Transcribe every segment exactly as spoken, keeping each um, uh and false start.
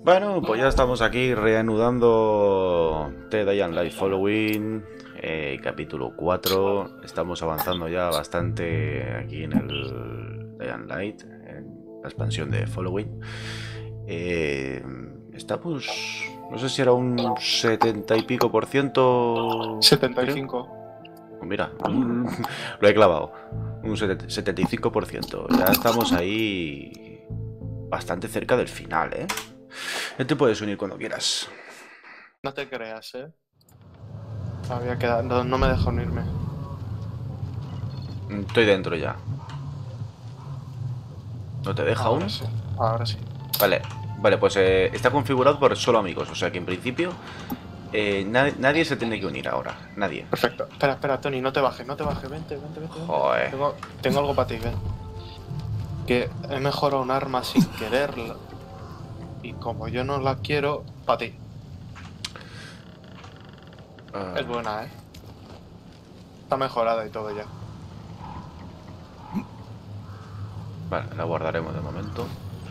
Bueno, pues ya estamos aquí reanudando The Dying Light Following, eh, capítulo cuatro. Estamos avanzando ya bastante aquí en el Dying Light, en la expansión de Following. Eh, estamos, no sé si era un setenta y pico por ciento. setenta y cinco. Pues mira, lo he clavado. Un setenta y cinco por ciento. Ya estamos ahí bastante cerca del final, ¿eh? Ya te puedes unir cuando quieras. No te creas, ¿eh? Había quedado... No, no me deja unirme. Estoy dentro ya. ¿No te deja Ahora aún? sí, ahora sí. Vale, vale, pues eh, está configurado por solo amigos. O sea que en principio eh, na nadie se tiene que unir ahora. Nadie. Perfecto. Espera, espera, Tony, no te bajes, no te bajes. Vente, vente, vente. vente. Joder. Tengo, tengo algo para ti, ven. Que he mejorado un arma sin quererla. Y como yo no la quiero, para ti. Uh... Es buena, ¿eh? Está mejorada y todo ya. Vale, la guardaremos de momento.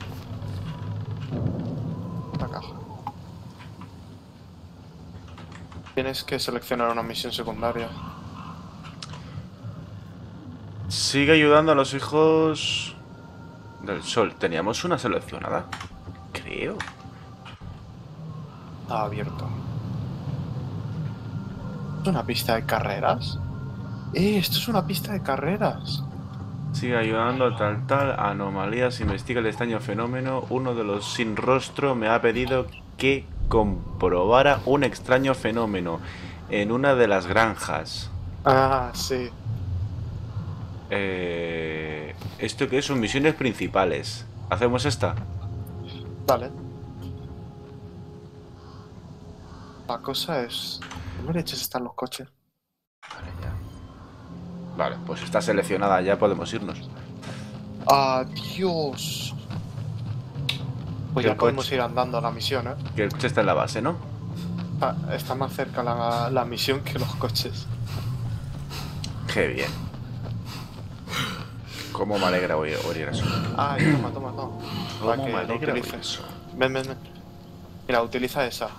La caja. Tienes que seleccionar una misión secundaria. Sigue ayudando a los hijos del sol. Teníamos una seleccionada, creo. Está abierto. ¿Es una pista de carreras? ¡Eh! Esto es una pista de carreras. Sigue ayudando a tal tal anomalías, investiga el extraño fenómeno. Uno de los sin rostro me ha pedido que comprobara un extraño fenómeno en una de las granjas. Ah, sí. Eh, ¿Esto qué es? Son misiones principales. ¿Hacemos esta? Vale. La cosa es... ¿Cómo leches están los coches? Vale, ya. Vale, pues está seleccionada, ya podemos irnos. ¡Adiós! Pues Que ya el podemos coche- ir andando a la misión, ¿eh? Que el coche está en la base, ¿no? Está, está más cerca la, la misión que los coches. Qué bien. Cómo me alegra oír, oír eso. Ah, y toma, toma, toma. Cómo Para que me lo alegra oír utilices. eso. Ven, ven, ven. Mira, utiliza esa.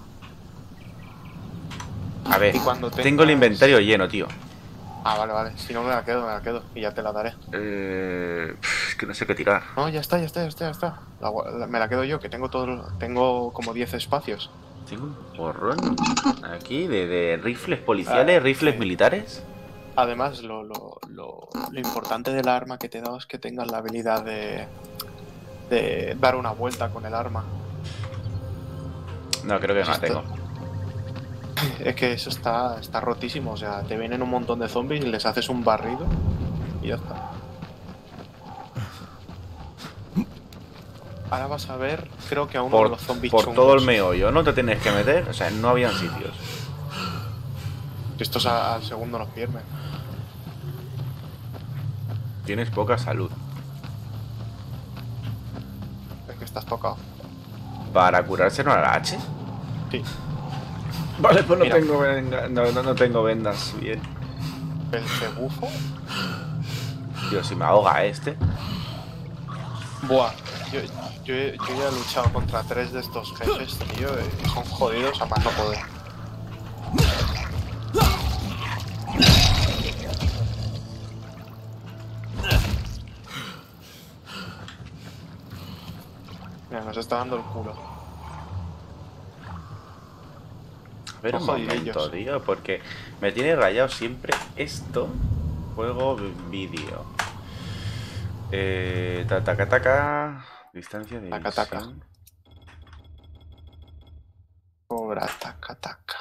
A ver, Y cuando tengo el tengas- inventario lleno, tío. Ah, vale, vale. Si no me la quedo, me la quedo. Y ya te la daré. Eh, es que no sé qué tirar. No, ya está, ya está, ya está, ya está. La gua- la- me la quedo yo, que tengo todo, tengo como diez espacios. Tengo un porrón aquí de, de rifles policiales, Ah, rifles sí. militares. Además, lo, lo, lo, lo importante del arma que te da es que tengas la habilidad de, de dar una vuelta con el arma. No, creo que no la Esto- tengo. Es que eso está, está rotísimo. O sea, te vienen un montón de zombies y les haces un barrido y ya está. Ahora vas a ver, creo que a uno de Por, los zombies por chungos. todo el meollo, ¿no te tienes que meter? O sea, no habían sitios. Estos a- al segundo nos pierden. Tienes poca salud. Es que estás tocado. ¿Para curarse no la H? Sí. Vale, pues no Mira. tengo, venga- no, no, no tengo vendas. Bien. El cebufo. Tío, si me ahoga este. Buah. Yo, yo, he- yo ya he luchado contra tres de estos jefes, tío, y son jodidos a más no poder. Mira, nos está dando el culo. A ver, un Ojo, momento, dirillos. tío, porque me tiene rayado siempre esto. Juego vídeo. Eh, ta, taca, taca. Distancia de Taca, taca. visión. Cobra, taca, taca.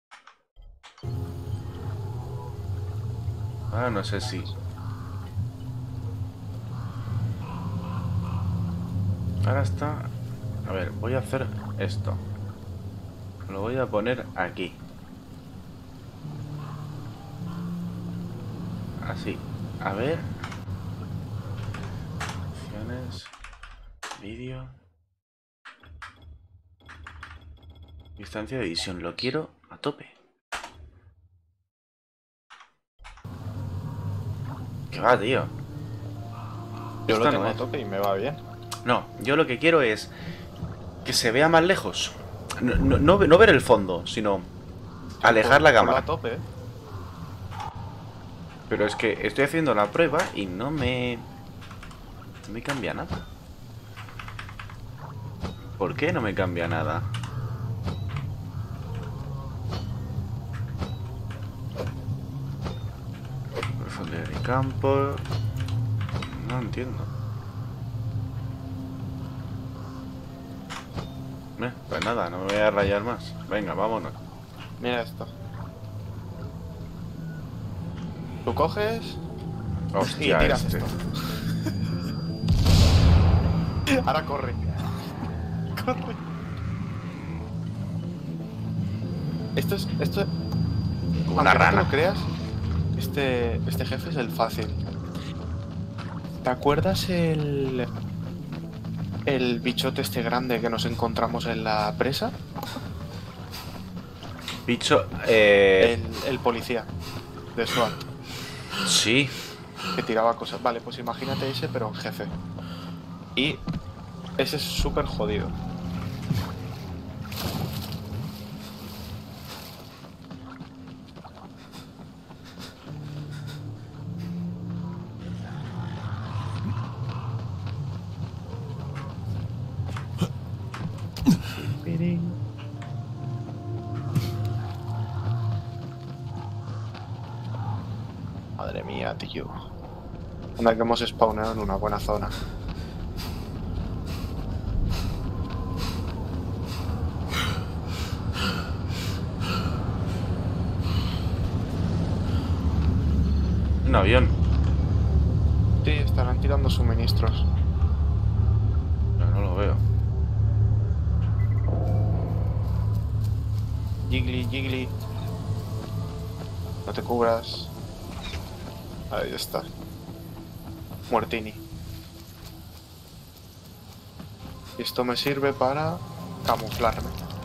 Ah, no sé si. Ahora está. A ver, voy a hacer esto. Lo voy a poner aquí. Así. A ver. Opciones. Vídeo. Distancia de visión. Lo quiero a tope. ¿Qué va, tío? Yo Esto lo tengo no a es. tope y me va bien. No, yo lo que quiero es Que se vea más lejos. No, no, no, no ver el fondo, sino alejar la cámara. A tope, ¿eh? Pero es que estoy haciendo la prueba y no me... No me cambia nada. ¿Por qué no me cambia nada? Profundidad de campo... No entiendo. Eh, pues nada, no me voy a rayar más. Venga, vámonos. Mira esto. Tú coges Hostia, y tiras este. esto. Ahora corre. Corre. Esto es... Esto... Como una aunque no te rana. lo creas, este, este jefe es el fácil. ¿Te acuerdas el... el bichote este grande que nos encontramos en la presa? Bicho, eh... El, el policía de SWAT Sí. que tiraba cosas. Vale, pues imagínate ese, pero en jefe. Y ese es súper jodido. Madre mía, tío. Anda que hemos spawnado en una buena zona. Un avión. Sí, estarán tirando suministros. Pero no lo veo. Jiggly, Jiggly. No te cubras. Ahí está. Muertini. Y esto me sirve para camuflarme.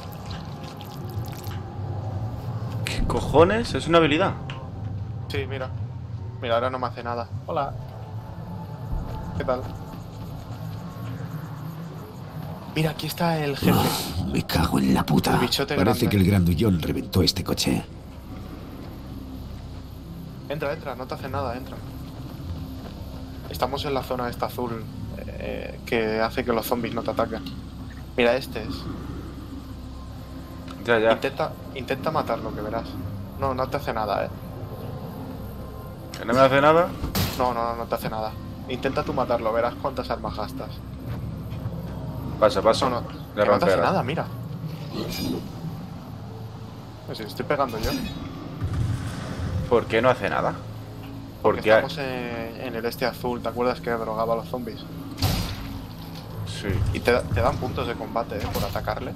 ¿Qué cojones? Es una habilidad. Sí, mira. Mira, ahora no me hace nada. Hola. ¿Qué tal? Mira, aquí está el jefe. Oh, me cago en la puta. El bichote Parece grande. que el grandullón reventó este coche. Entra, entra, no te hace nada, entra. Estamos en la zona esta azul eh, que hace que los zombies no te ataquen. Mira, este es. Ya, ya. Intenta, intenta matarlo, que verás. No, no te hace nada, eh. ¿Que no me hace nada? No, no, no, no te hace nada. Intenta tú matarlo, verás cuántas armas gastas. Pasa, pasa. No, no, Le que no te rompe hace la- nada, mira. Pues sí, estoy pegando yo. ¿Por qué no hace nada? Porque Porque... estamos en, en el este azul, ¿te acuerdas que drogaba a los zombies? Sí. Y te, te dan puntos de combate, eh, por atacarle.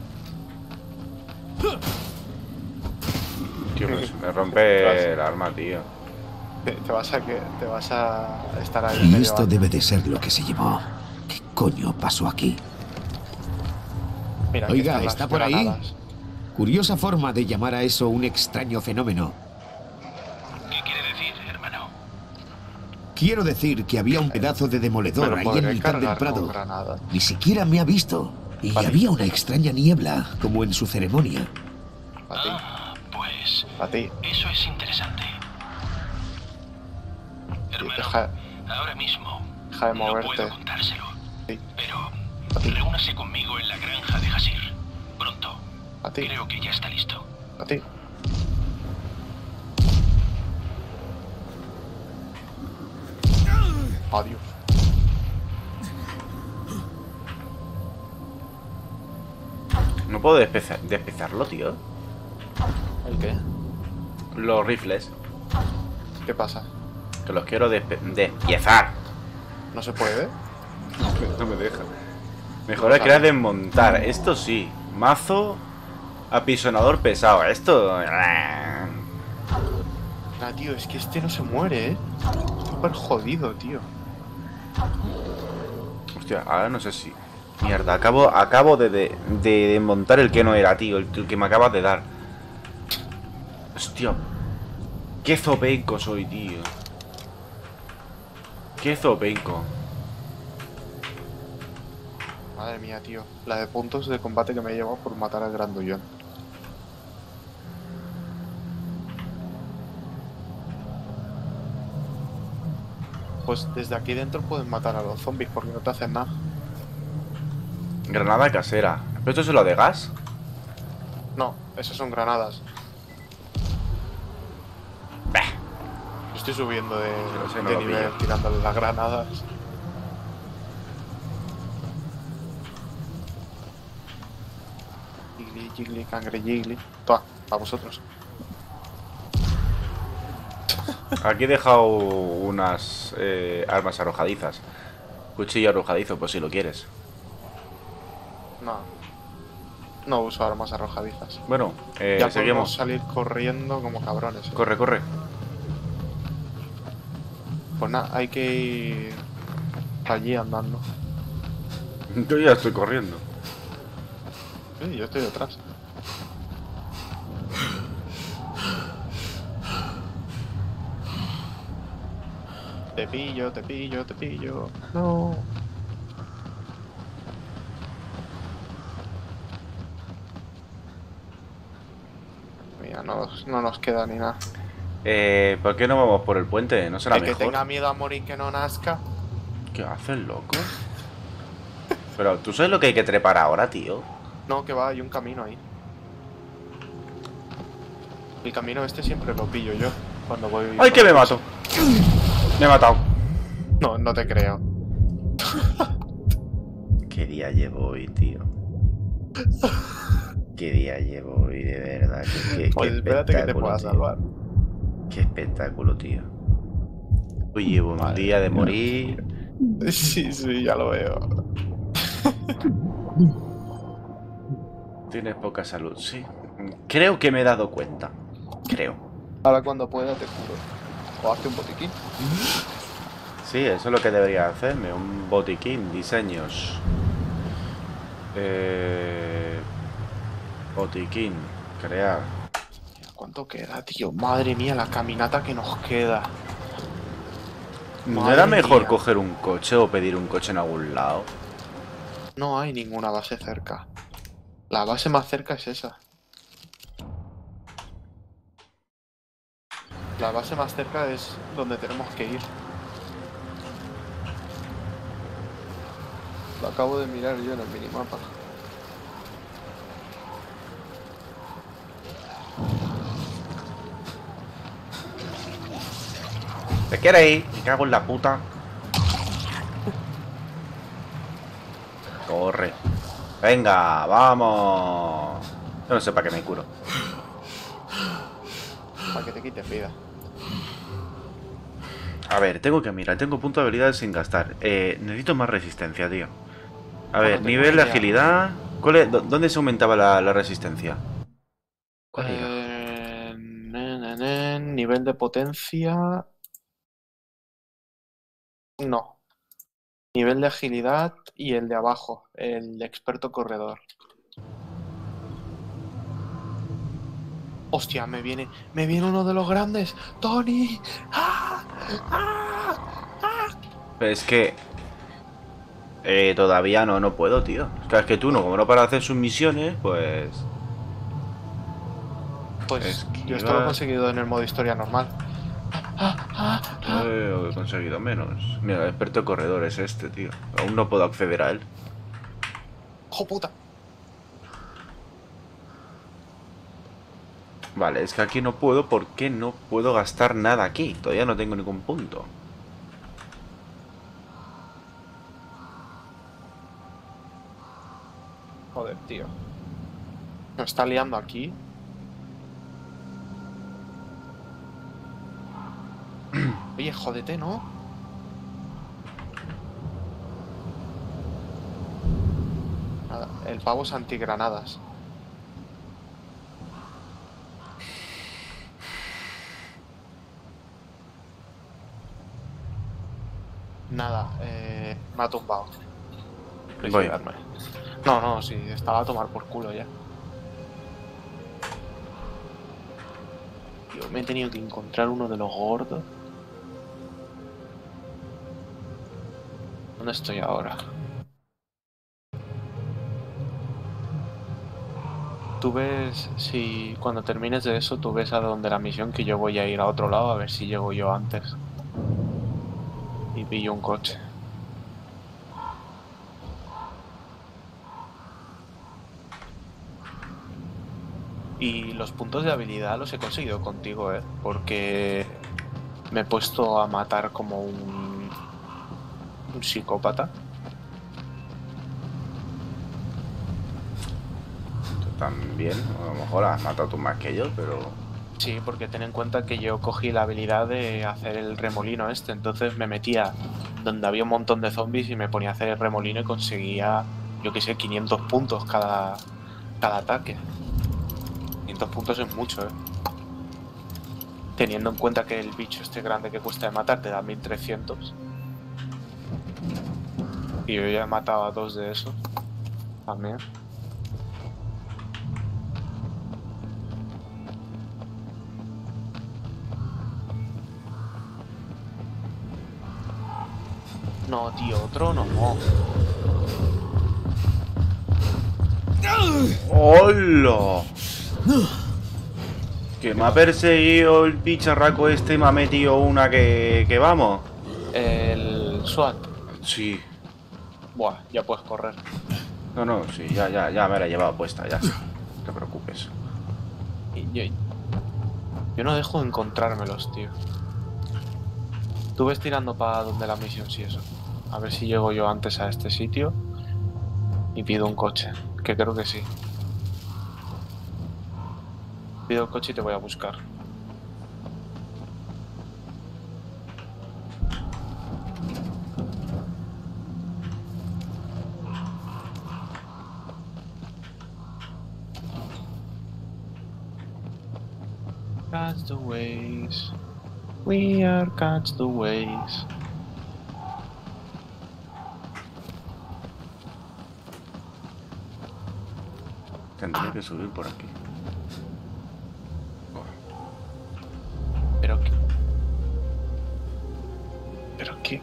Tío, pues me rompe el arma, tío. Te, te vas a que te vas a estar ahí Y medio esto año. debe de ser lo que se llevó. ¿Qué coño pasó aquí? Mira, aquí Oiga, están las ¿está por ahí? granadas. Curiosa forma de llamar a eso un extraño fenómeno. ¿Qué quiere decir, hermano? Quiero decir que había un pedazo de Me demoledor lo ahí en podré mitad del cargar con prado. granadas. Ni siquiera me ha visto. Y Vale. había una extraña niebla, como en su ceremonia. A ti, Ah, pues a ti. eso es interesante. Hermano, Deja, ahora mismo deja de no moverte. puedo contárselo, Sí, pero a ti, reúnase conmigo en la granja de Hasir. Pronto. a ti, Creo que ya está listo. a ti. Adiós. No puedo despeza- despezarlo, tío. ¿El qué? Los rifles. ¿Qué pasa? Que los quiero despe- despiezar. ¿No se puede? No me deja. Mejor es que era desmontar. Esto sí. Mazo. Apisonador pesado. Esto... Ah, tío, es que este no se muere, eh. Súper jodido, tío. Hostia, ahora no sé si... Mierda, acabo, acabo de, de, de desmontar el que no era, tío. El, el que me acabas de dar. Hostia. Qué zopenco soy, tío. Qué zopenco. Madre Madre mía, tío. La de puntos de combate que me he llevado por matar al grandullón. Pues desde aquí dentro puedes matar a los zombies porque no te hacen nada. Granada casera. ¿Pero esto es lo de gas? No, esas son granadas. Bah. Estoy subiendo de, lo sé, no de lo nivel pillo. tirándole las granadas. Jiggly, jiggly, cangre, jiggly. Toma, para vosotros. Aquí he dejado unas eh, armas arrojadizas. Cuchillo arrojadizo, pues si lo quieres. No. No uso armas arrojadizas. Bueno, eh, ya podemos seguimos. salir corriendo como cabrones. ¿eh? Corre, corre. Pues nada, hay que ir allí andando. Yo ya estoy corriendo. Sí, yo estoy detrás. Te pillo, te pillo, te pillo. No. Mira, no, nos- no nos queda ni nada. Eh, ¿por qué no vamos por el puente? ¿No será El que mejor? tenga miedo a morir que no nazca. ¿Qué haces, loco? Pero, ¿tú sabes lo que hay que trepar ahora, tío? No, que va, hay un camino ahí. El camino este siempre lo pillo yo cuando voy. ¡Ay, que me mato! Me he matado. No, no te creo. ¿Qué día llevo hoy, tío? ¿Qué día llevo hoy, de verdad? ¿Qué, qué, Pues qué espérate que te espectáculo, pueda tío. salvar. Qué espectáculo, tío. Hoy llevo un Madre día de mía. morir. Sí, sí, ya lo veo. Tienes poca salud, sí. Creo que me he dado cuenta. Creo. Ahora cuando pueda te curo. O hazte un botiquín. Sí, eso es lo que debería hacerme. Un botiquín, diseños. Eh... Botiquín, crear. ¿Cuánto queda, tío? Madre mía, la caminata que nos queda. ¿No Madre era mejor mía. coger un coche o pedir un coche en algún lado? No hay ninguna base cerca. La base más cerca es esa. La base más cerca es donde tenemos que ir. Lo acabo de mirar yo en el minimapa. ¿Te quieres ir? Me cago en la puta. Corre. Venga, vamos. Yo no sé para qué me curo. Para que te quites vida. A ver, tengo que mirar. Tengo punto de habilidad sin gastar. Eh, necesito más resistencia, tío. A Bueno, ver, tengo nivel de una idea. agilidad. ¿Cuál es- dó- ¿Dónde se aumentaba la, la resistencia? ¿Cuál era? Eh, nen, nen, nen, nivel de potencia. No. Nivel de agilidad y el de abajo, el de experto corredor. Hostia, me viene, me viene uno de los grandes. Tony. ¡Ah! ¡Ah! Pero es que... Eh, todavía no, no puedo, tío. O sea, es que tú no, como no para hacer sus misiones, pues... Pues Esquivar. yo esto lo he conseguido en el modo historia normal. ¡Ah! ¡Ah! ¡Ah! Eh, he conseguido menos. Mira, el experto corredor es este, tío. Aún no puedo acceder a él. ¡Jo puta! Vale, es que aquí no puedo porque no puedo gastar nada aquí. Todavía no tengo ningún punto. Joder, tío. Me está liando aquí. Oye, jódete, ¿no? Nada, el pavo es antigranadas. Nada, eh, me ha tumbado. Voy. Suicidarme. No, no, sí, estaba a tomar por culo ya. Yo me he tenido que encontrar uno de los gordos. ¿Dónde estoy ahora? Tú ves, si cuando termines de eso, tú ves a dónde la misión, que yo voy a ir a otro lado a ver si llego yo antes. Y pillo un coche. Y los puntos de habilidad los he conseguido contigo, ¿eh? Porque me he puesto a matar como un, un psicópata. Tú también, a lo mejor has matado tú más que yo, pero... Sí, porque ten en cuenta que yo cogí la habilidad de hacer el remolino este, entonces me metía donde había un montón de zombies y me ponía a hacer el remolino y conseguía, yo qué sé, quinientos puntos cada, cada ataque. quinientos puntos es mucho, ¿eh? Teniendo en cuenta que el bicho este grande que cuesta de matar te da mil trescientos. Y yo ya he matado a dos de esos también. No, tío, otro no. ¡Hola! Que me ha perseguido el bicharraco este y me ha metido una que, que vamos. El SWAT. Sí. Buah, ya puedes correr. No, no, sí, ya, ya, ya me la he llevado puesta, ya. No te preocupes. Y yo, yo no dejo de encontrármelos, tío. Tú ves tirando para donde la misión, sí, eso. A ver si llego yo antes a este sitio y pido un coche, que creo que sí. Pido el coche y te voy a buscar. Catch the waves. We are catch the waves. Tendré que subir por aquí. Pero qué. Pero qué.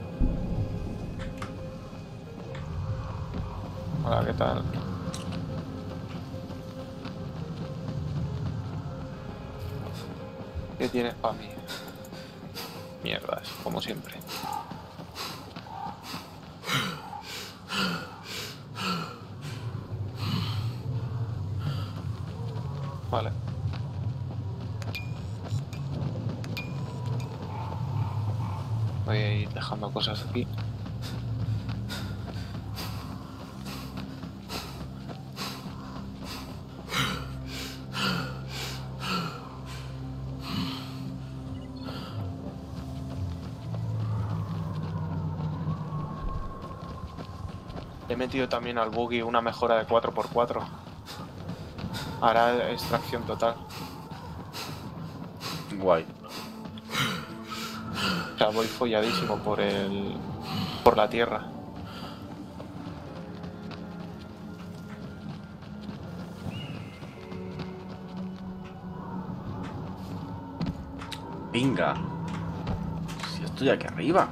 Hola, ¿qué tal? ¿Qué tienes para mí? Mierdas, como siempre. Vale. Voy a ir dejando cosas aquí. He metido también al buggy una mejora de cuatro por cuatro. Hará extracción total. Guay. O sea, voy folladísimo por el... por la tierra. Venga. Si estoy aquí arriba.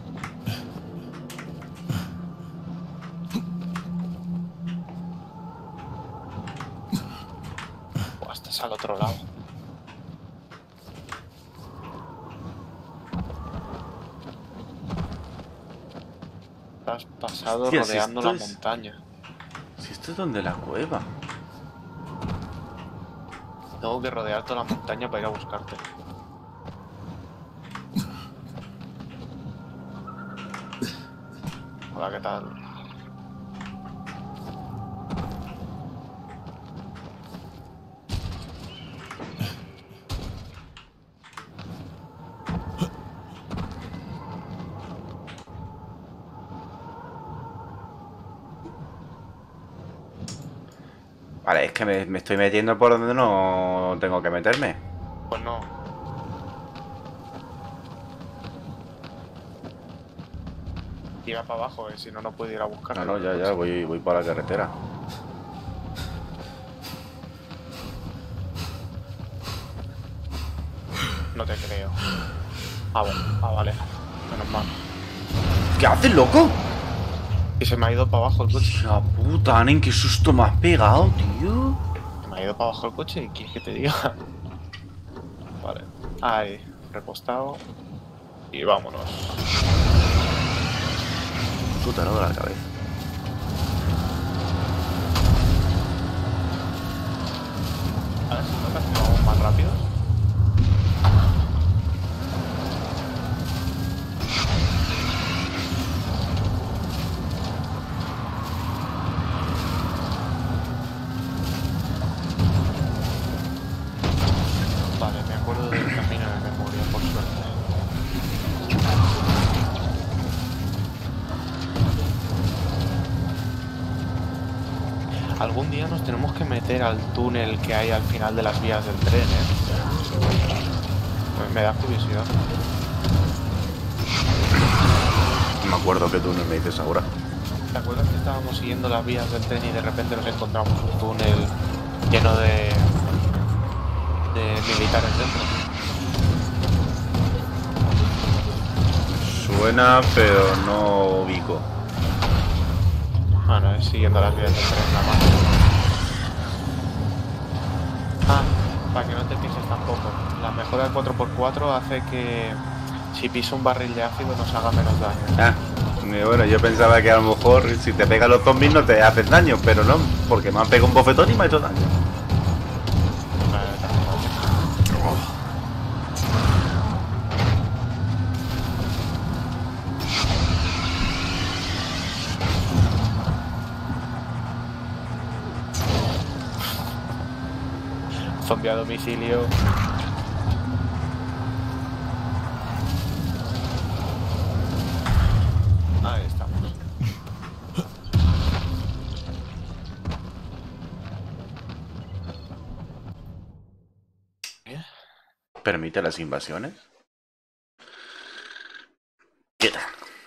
O estás al otro lado. Has pasado Hostia, si rodeando esto la es- montaña. Si esto es donde la cueva. Tengo que rodear toda la montaña para ir a buscarte. Hola, ¿qué tal? Vale, es que me, me estoy metiendo por donde no tengo que meterme. Pues no. Tira para abajo, eh, si no, no puedo ir a buscar. No, no, ya, ya, voy, voy por la carretera. No te creo. Ah, bueno. Ah, vale. Menos mal. ¿Qué haces, loco? Y se me ha ido para abajo el coche. La puta, nen, qué susto me has pegado, tío. ido para abajo el coche y quieres que te diga. Vale. Ahí, repostado. Y vámonos. Puta, no de la cabeza. A ver si toca si vamos más rápido. Vale, me acuerdo del camino de memoria, por suerte. Algún día nos tenemos que meter al túnel que hay al final de las vías del tren, ¿eh? Me, me da curiosidad. No me acuerdo qué túnel me dices ahora. ¿Te acuerdas que estábamos siguiendo las vías del tren y de repente nos encontramos un túnel lleno de, de militares dentro? Suena, pero no ubico. Bueno, es siguiendo las vías del tren nada más. Ah, para que no te pises tampoco. La mejora del cuatro por cuatro hace que si pisa un barril de ácido nos haga menos daño. Ah, y bueno, yo pensaba que a lo mejor si te pegan los zombies no te hacen daño, pero no, porque me han pegado un bofetón y me ha hecho daño. Zombie a domicilio. Ahí estamos. ¿Permite las invasiones? Quieta.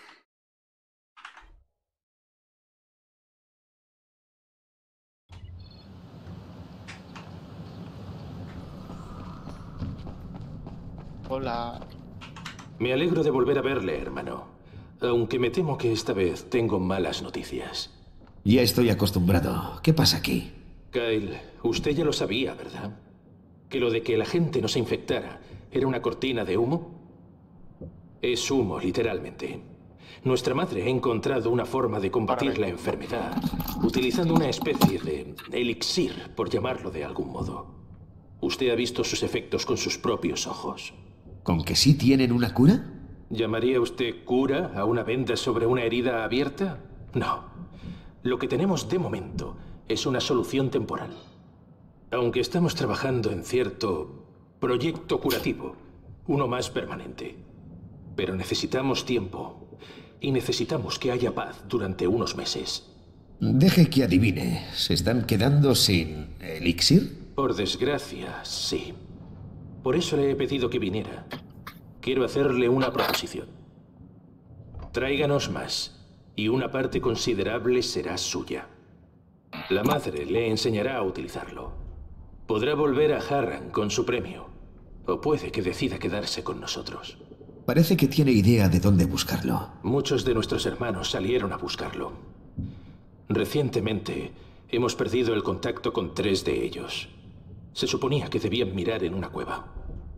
Hola. Me alegro de volver a verle, hermano. Aunque me temo que esta vez tengo malas noticias. Ya estoy acostumbrado. ¿Qué pasa aquí? Kyle, usted ya lo sabía, ¿verdad? Que lo de que la gente no se infectara era una cortina de humo. Es humo, literalmente. Nuestra madre ha encontrado una forma de combatir la enfermedad utilizando una especie de elixir, por llamarlo de algún modo. Usted ha visto sus efectos con sus propios ojos. ¿Con que sí tienen una cura? ¿Llamaría usted cura a una venda sobre una herida abierta? No. Lo que tenemos de momento es una solución temporal. Aunque estamos trabajando en cierto proyecto curativo, uno más permanente. Pero necesitamos tiempo y necesitamos que haya paz durante unos meses. Deje que adivine. ¿Se están quedando sin elixir? Por desgracia, sí. Por eso le he pedido que viniera. Quiero hacerle una proposición. Tráiganos más, y una parte considerable será suya. La madre le enseñará a utilizarlo. Podrá volver a Harran con su premio, o puede que decida quedarse con nosotros. Parece que tiene idea de dónde buscarlo. Muchos de nuestros hermanos salieron a buscarlo. Recientemente, hemos perdido el contacto con tres de ellos. Se suponía que debían mirar en una cueva.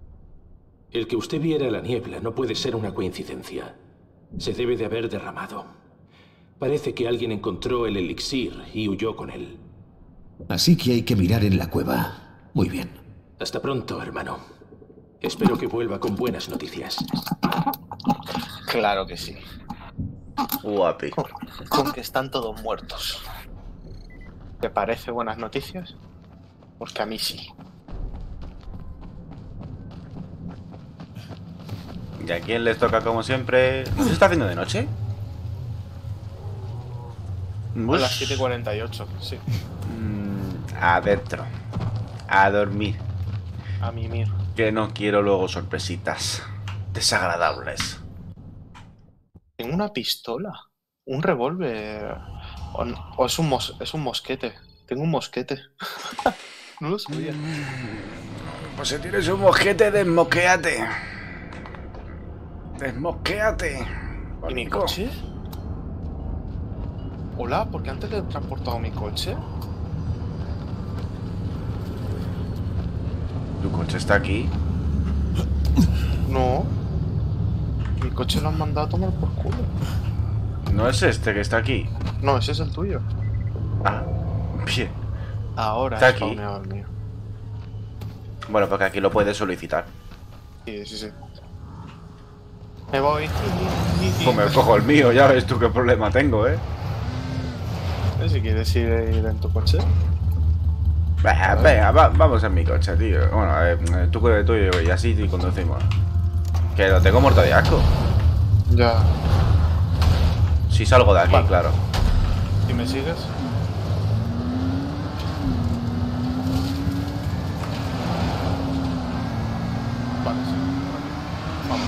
El que usted viera la niebla no puede ser una coincidencia. Se debe de haber derramado. Parece que alguien encontró el elixir y huyó con él. Así que hay que mirar en la cueva. Muy bien. Hasta pronto, hermano. Espero que vuelva con buenas noticias. Claro que sí. Guapi. Con, con que están todos muertos. ¿Te parece buenas noticias? Porque a mí sí. ¿Y a quién les toca como siempre? ¿No se está haciendo de noche? A las siete y cuarenta y ocho, sí. Mm, adentro. A dormir. A mimir. Que no quiero luego sorpresitas desagradables. Tengo una pistola. Un revólver. O, o es, un mos, es un mosquete. Tengo un mosquete. No lo sabía. Pues si tienes un mosquete, desmosquéate. Desmosquéate. ¿Y mi coche? Hola, ¿por qué antes le he transportado mi coche? ¿Tu coche está aquí? No. Mi coche lo han mandado a tomar por culo. ¿No es este que está aquí? No, ese es el tuyo. Ah, bien. Ahora Está es aquí. spawneado el mío. Bueno, porque aquí lo puedes solicitar. Sí, sí, sí. Me voy. Pues me cojo el mío, ya ves tú qué problema tengo, ¿eh? Si quieres ir, ir en tu coche. Venga, venga, va- vamos en mi coche, tío. Bueno, eh, tú con el tuyo y así y conducimos. Que lo tengo muerto de asco. Ya. Si salgo de aquí, Vale. claro. ¿Y me sigues? Vale, sí. Vamos.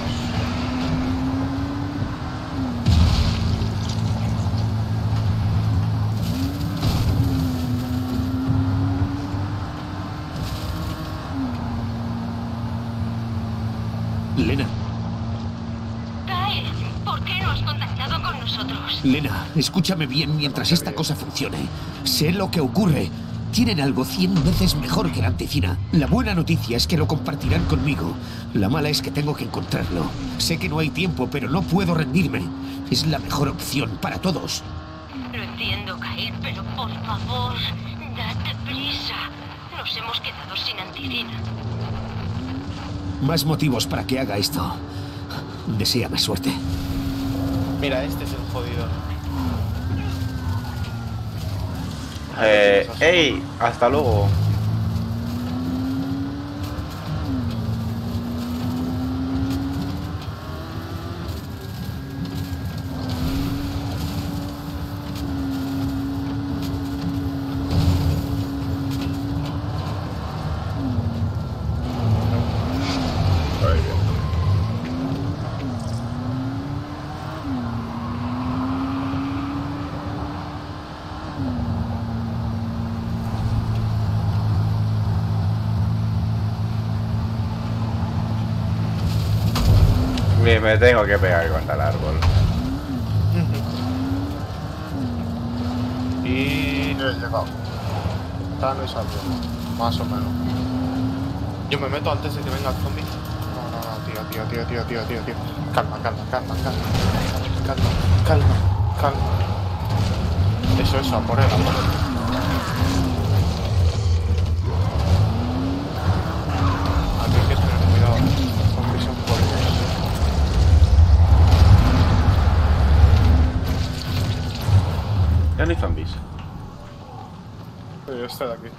Lena, Kyle, ¿por qué no has contactado con nosotros? Lena, escúchame bien mientras esta cosa funcione. Sé lo que ocurre. Tienen algo cien veces mejor que la anticina. La buena noticia es que lo compartirán conmigo. La mala es que tengo que encontrarlo. Sé que no hay tiempo, pero no puedo rendirme. Es la mejor opción para todos. Lo entiendo, Kyle, pero por favor, date prisa. Nos hemos quedado sin anticina. Más motivos para que haga esto. Deséame suerte. Mira, este es el jodido. Eh, ey, hasta luego. Me, me tengo que pegar contra el árbol. Y no he llegado. Está no he salido. Más o menos. Yo me meto antes de que venga el zombie. No, no, no, tío, tío, tío, tío, tío, tío, tío. Calma, calma, calma, calma. Calma, calma, calma. Eso, eso, a por él, a por él. Aquí hay que tener cuidado. Los zombies son poderosos. Ya no hay zombies. Sí, este de aquí.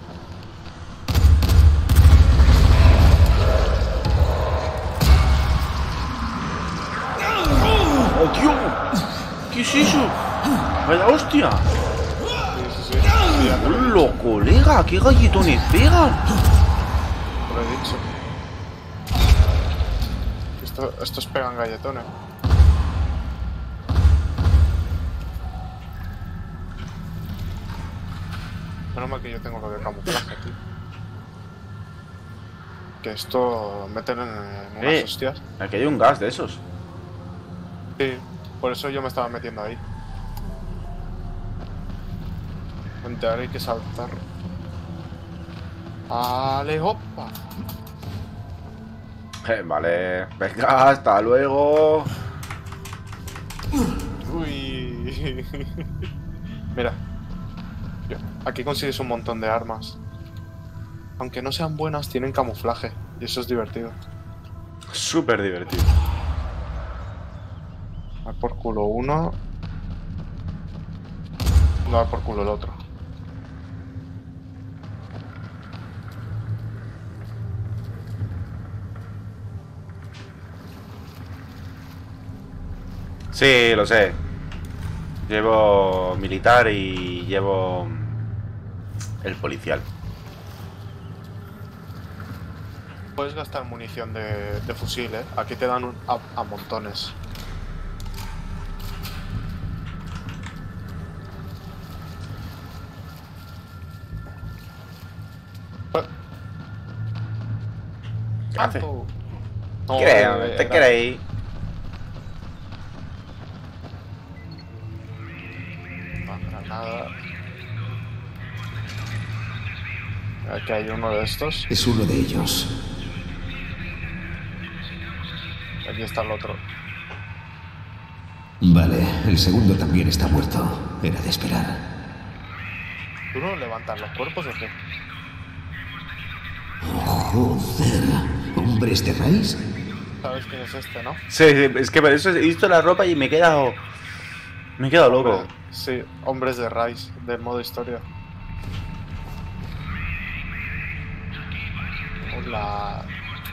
¡Oh, tío! ¿Qué es eso? ¡Vaya hostia! Sí, sí, sí. Sí, ya te lo he dicho. ¡Hola, colega! ¡Qué galletones pegan! Te lo he dicho. Esto, estos pegan galletones. Menos mal que yo tengo lo de camuflaje, tío. Que esto meten en, en unas Eh. hostias. Aquí hay un gas de esos. Sí, por eso yo me estaba metiendo ahí. Vente, ahora hay que saltar. ¡Ale, opa! Eh, vale. Venga, hasta luego. Uy. Mira. Yo- Aquí consigues un montón de armas. Aunque no sean buenas, tienen camuflaje. Y eso es divertido. Súper divertido. Va por culo uno. No va por culo el otro. Sí, lo sé. Llevo militar y llevo el policial. Puedes gastar munición de, de fusil, ¿eh? Aquí te dan un- a, a montones. Eh, ¿Qué hace? alto. No, Creo, eh, te era- creí. No, granada. Aquí hay uno de estos. Es uno de ellos. Aquí está el otro. Vale, el segundo también está muerto. Era de esperar. ¿Tú no levantas los cuerpos o qué? Joder. ¿Hombres de raíz? ¿Sabes quién es este, no? Sí, sí, es que por eso he visto la ropa y me he quedado... Me he quedado loco. Sí, hombres de Rise, del modo historia. Hola.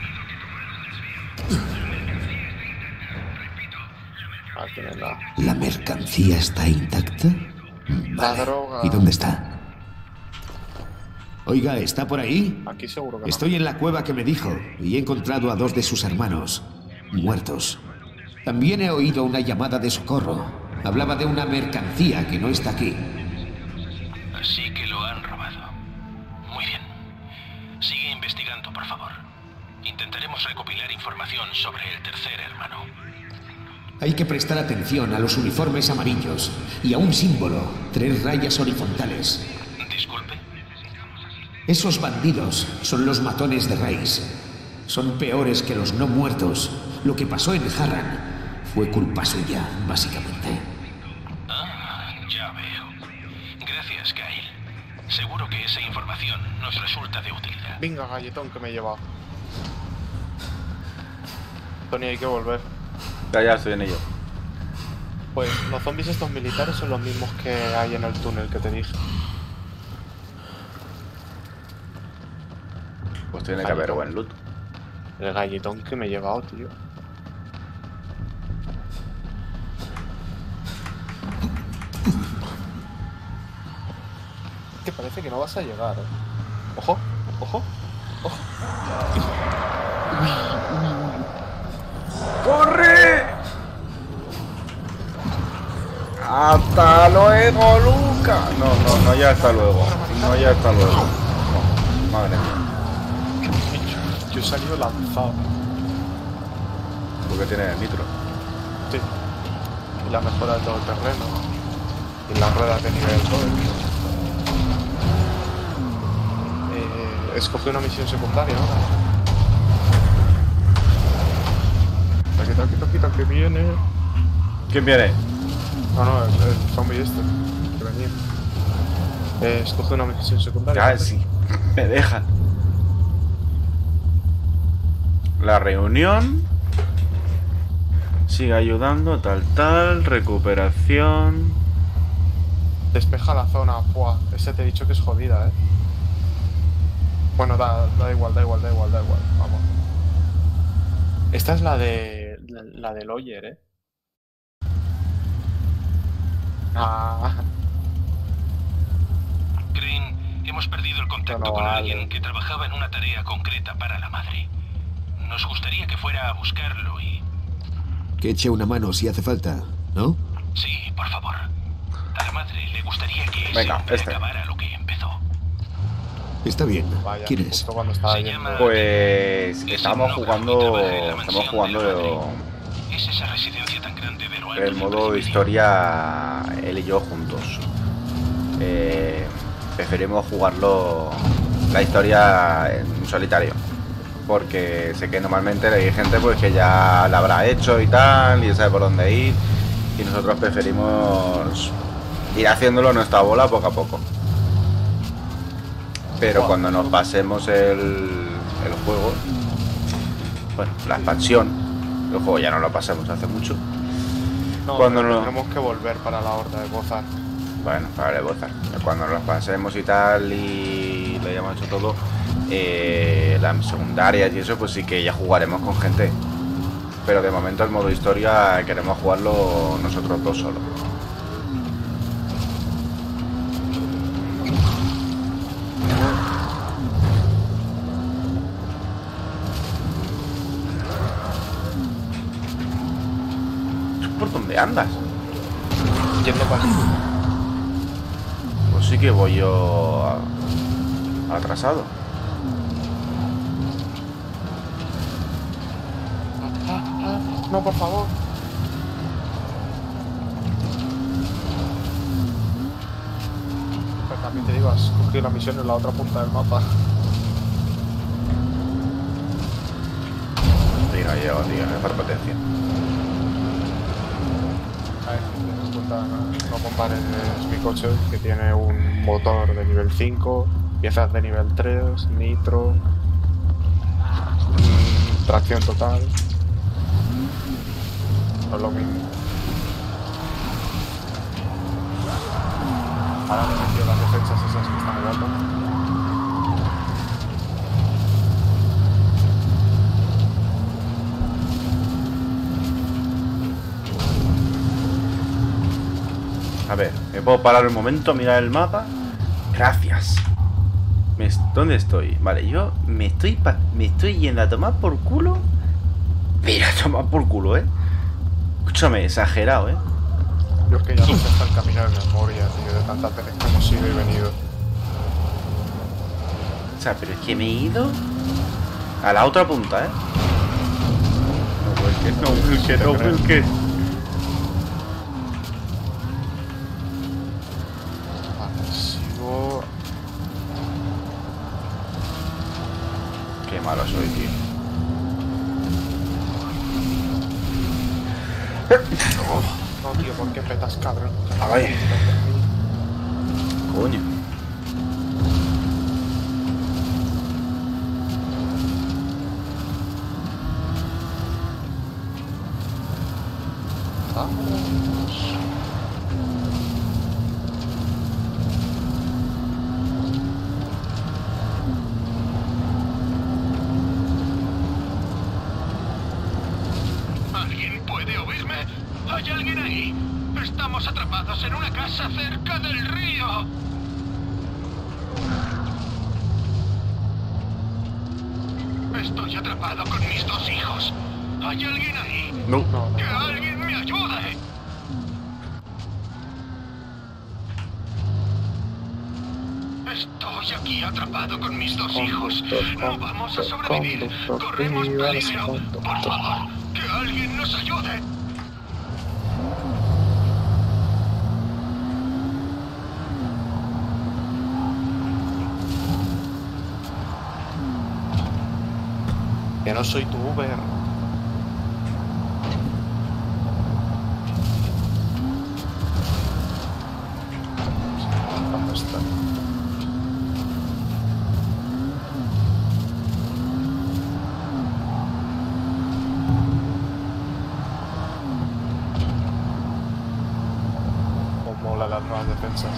Ah, tiene la... ¿La mercancía está intacta? La Vale. droga. ¿Y dónde está? Oiga, ¿está por ahí? Aquí seguro que no. Estoy en la cueva que me dijo y he encontrado a dos de sus hermanos, muertos. También he oído una llamada de socorro. Hablaba de una mercancía que no está aquí. Así que lo han robado. Muy bien. Sigue investigando, por favor. Intentaremos recopilar información sobre el tercer hermano. Hay que prestar atención a los uniformes amarillos y a un símbolo, tres rayas horizontales. Disculpe. Esos bandidos son los matones de Reis. Son peores que los no muertos. Lo que pasó en Harran fue culpa suya, básicamente. Ah, ya veo. Gracias, Kyle. Seguro que esa información nos resulta de utilidad. Venga, galletón, que me he llevado. Tony, hay que volver. Ya, ya estoy en ello. Pues los zombies estos militares son los mismos que hay en el túnel que te dije. Pues tiene que haber buen loot. El galletón que me he llevado, tío. Que parece que no vas a llegar, ¿eh? Ojo, ojo, ojo. ¡Corre! ¡Hasta luego, Luca! No, no, no, ya hasta luego. No, ya hasta luego. Oh, madre mía. Yo he salido lanzado. Porque tiene el nitro. Sí. Y la mejora de todo el terreno. Y las ruedas de nivel dos. Eh, escoge una misión secundaria ahora. Quita, quita, quita, que viene. ¿Quién viene? No, no, el, el zombie este. Que venía. Eh, escoge una misión secundaria. Ah, sí. Me deja. La reunión. Sigue ayudando, tal, tal. Recuperación. Despeja la zona. Buah, ese te he dicho que es jodida, eh. Bueno, da, da igual, da igual, da igual, da igual. Vamos. Esta es la de... la, la de Lawyer, eh. Ah. Crane, hemos perdido el contacto No, con vale. alguien que trabajaba en una tarea concreta para la madre. Nos gustaría que fuera a buscarlo y... Que eche una mano si hace falta, ¿no? Sí, por favor. A la madre le gustaría que ese Venga, hombre este. acabara lo que empezó. Está bien. Vaya, ¿Quién es? justo cuando estaba Se yendo... llama- Pues Ese estamos no jugando. trabaja en la Estamos mansión jugando de la de- madre. Es esa residencia tan grande de lo alto el del modo precipicio. historia él y yo juntos. Eh, preferimos jugarlo la historia en solitario. Porque sé que normalmente hay gente pues que ya la habrá hecho y tal, y sabe por dónde ir. Y nosotros preferimos ir haciéndolo nuestra bola poco a poco. Pero cuando nos pasemos el, el juego, bueno, la expansión, el juego ya no lo pasemos hace mucho. No, cuando pero no- tenemos que volver para la horda de Bozar. Bueno, para el Bozar. Cuando nos pasemos y tal y lo hayamos hecho todo, eh, las secundarias y eso, pues sí que ya jugaremos con gente. Pero de momento el modo historia queremos jugarlo nosotros dos solos. ¿Por dónde andas? Yendo para... Pues sí que voy yo a- atrasado. Ah, ah, no, por favor. también te digo, has cogido la misión en la otra punta del mapa. Sí, no llego, tío, me falta potencia. A ver, ten en cuenta, no, no compares mi coche, que tiene un motor de nivel cinco, piezas de nivel tres, nitro, mm, tracción total. No es lo mismo. Ahora le he metido las defensas esas que están jugando. A ver, ¿me puedo parar un momento a mirar el mapa? Gracias. Me, ¿Dónde estoy? Vale, yo me estoy pa me estoy yendo a tomar por culo. Mira, a tomar por culo, ¿eh? Escúchame, exagerado, ¿eh? Yo es que ya no sé hasta el camino de memoria, tío, de tantas veces que hemos ido y venido. O sea, pero es que me he ido a la otra punta, ¿eh? No vuelques, no vuelques, no vuelques. Vale, sigo... Qué malo soy, tío. No, tío, ¿por qué petas, cabrón? Ay. Coño. Vamos. ¿Alguien puede oírme? ¿Hay alguien ahí? Estamos atrapados en una casa cerca del río. Estoy atrapado con mis dos hijos. ¿Hay alguien ahí? No. No, no. ¡Que alguien me ayude! Estoy aquí atrapado con mis dos hijos. No vamos a sobrevivir. Corremos peligro. Por favor, que alguien nos ayude. Que no soy tu Uber. ¿Dónde está? Como mola las nuevas defensas.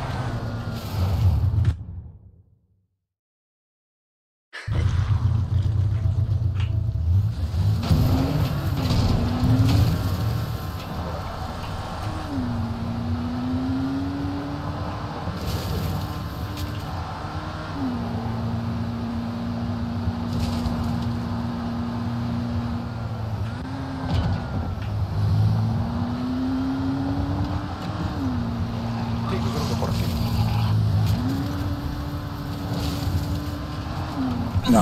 Sí, yo creo que por aquí. No.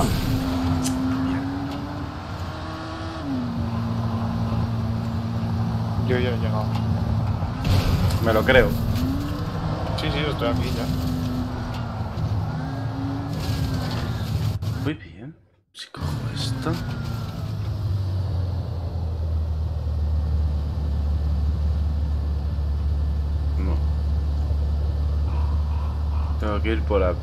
Yo ya he llegado. Me lo creo. Sí, sí, yo estoy aquí ya. Muy bien. Si cojo esto. No. Tengo que ir por la...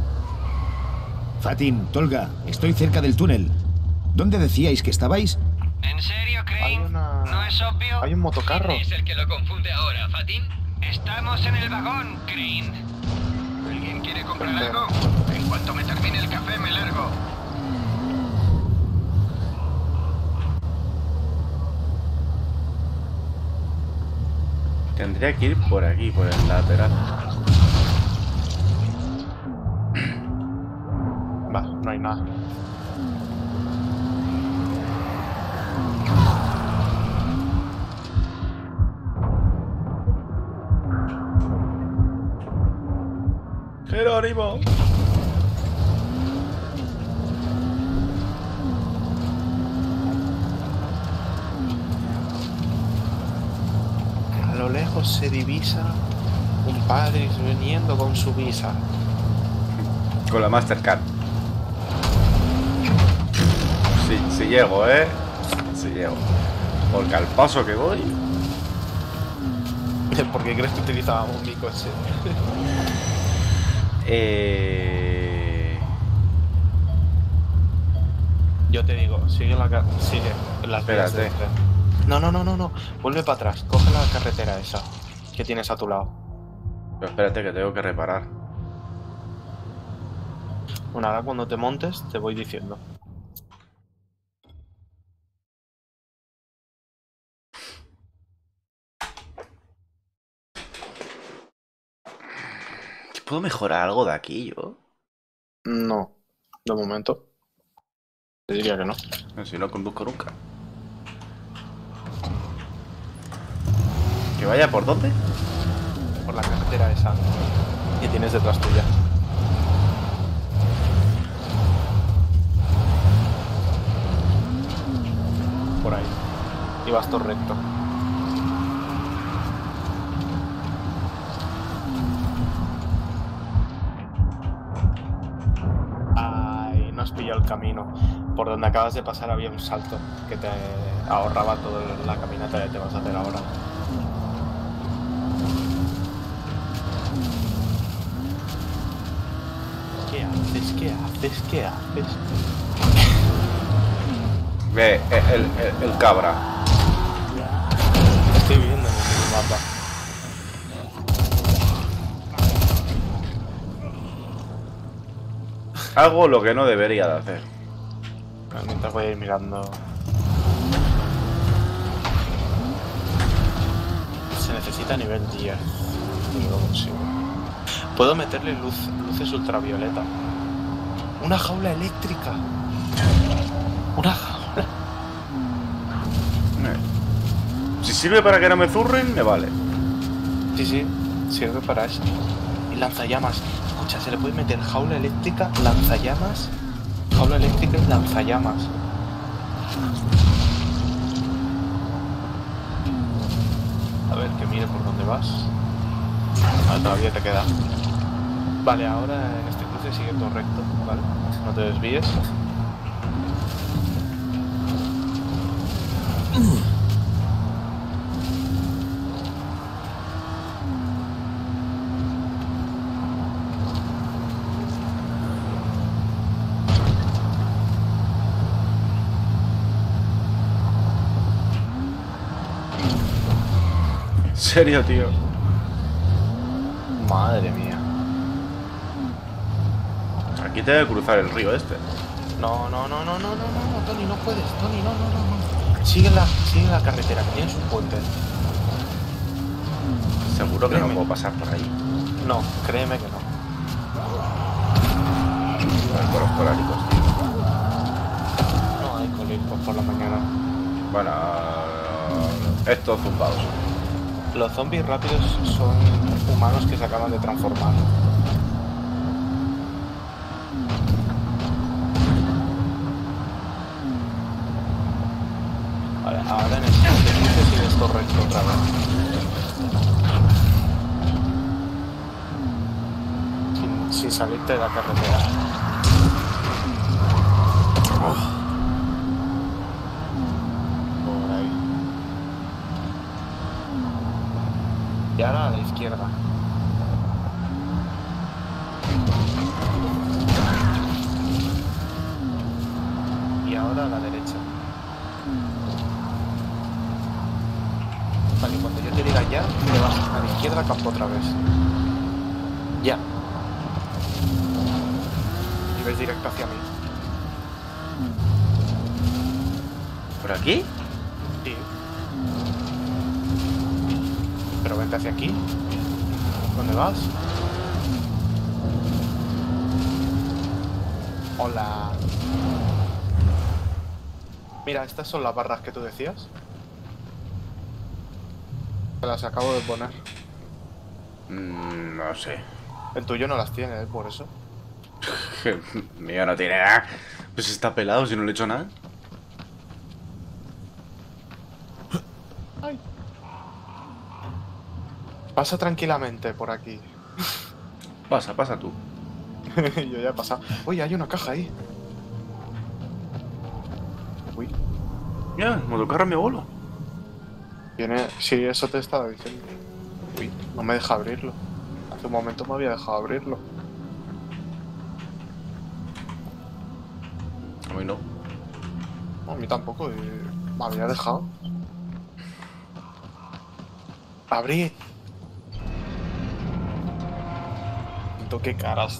Fatin, Tolga, estoy cerca del túnel. ¿Dónde decíais que estabais? ¿En serio, Crane? Hay una- ¿No es obvio? hay un motocarro. ¿Quién es el que lo confunde ahora, Fatin? Estamos en el vagón, Crane. ¿Alguien quiere comprar Vente. algo? En cuanto me termine el café, me largo. Tendría que ir por aquí, por el lateral. Va, no hay nada. Jerónimo. A lo lejos se divisa Un padre viniendo con su visa. Con la Mastercard. Sí, sí llego, ¿eh? Sí llego. Porque al paso que voy... ¿Por qué crees que utilizábamos mi coche? eh... Yo te digo, sigue la ca- sigue las vías del Espérate. tren. No, no, no, no, no. Vuelve para atrás. Coge la carretera esa que tienes a tu lado. Pero espérate que tengo que reparar. Bueno, ahora cuando te montes te voy diciendo. ¿Puedo mejorar algo de aquí yo? No, de momento. Te diría que no. Si no conduzco nunca. ¿Que vaya por dónde? Por la carretera esa que tienes detrás tuya. Por ahí. Y vas todo recto. Ay, no has pillado el camino. Por donde acabas de pasar había un salto que te ahorraba toda la caminata que te vas a hacer ahora. ¿Qué haces? ¿Qué haces? ¿Qué haces? Ve, el, el, el cabra. Estoy viendo en el mapa. Hago lo que no debería de hacer. Mientras voy a ir mirando. Se necesita nivel diez. Y lo consigo. Puedo meterle luz, luces ultravioleta. Una jaula eléctrica. Una jaula. Eh. Si sirve para que no me zurren, me vale. Sí, sí, sirve para eso. Y lanzallamas. Escucha, se le puede meter jaula eléctrica, lanzallamas. Jaula eléctrica y lanzallamas. A ver, que mire por dónde vas. Ah, todavía te queda. Vale, ahora en este cruce sigue todo recto, ¿vale? No te desvíes. ¿En serio, tío? Madre mía. Aquí tengo que cruzar el río este. No, no, no, no, no, no, no, no, Tony, no puedes, Tony, no, no, no, no. Sigue la, sigue la carretera, que tienes un puente. Seguro que no Créeme. puedo pasar por ahí. No, créeme que no. Por los colálicos, tío. No hay colicos por la mañana. Bueno, estos zumbados. Los zombies rápidos son humanos que se acaban de transformar. Vale, ahora en el siguiente cruce sigues todo recto otra vez. Sin, sin salirte de la carretera. Por ahí. Y ahora a la izquierda. Y ahora a la derecha. Vale, cuando yo te diga ya, te vas a la izquierda campo otra vez. Ya. Y ves directo hacia mí. ¿Por aquí? Sí. Pero vente hacia aquí. ¿Dónde vas? Hola. Mira, estas son las barras que tú decías. Te las acabo de poner. Mm, no sé. El tuyo no las tiene, ¿eh? Por eso. Mío no tiene nada. Pues está pelado si no le he hecho nada. Ay. Pasa tranquilamente por aquí. Pasa, pasa tú. Yo ya he pasado. Oye, hay una caja ahí. Uy, Mira, el motocarro a mi abuelo. tiene... Sí, eso te estaba diciendo. Uy, no me deja abrirlo. Hace un momento me había dejado abrirlo. A mí no. No, a mí tampoco. Y me había dejado. Abrí. ¿Qué caras?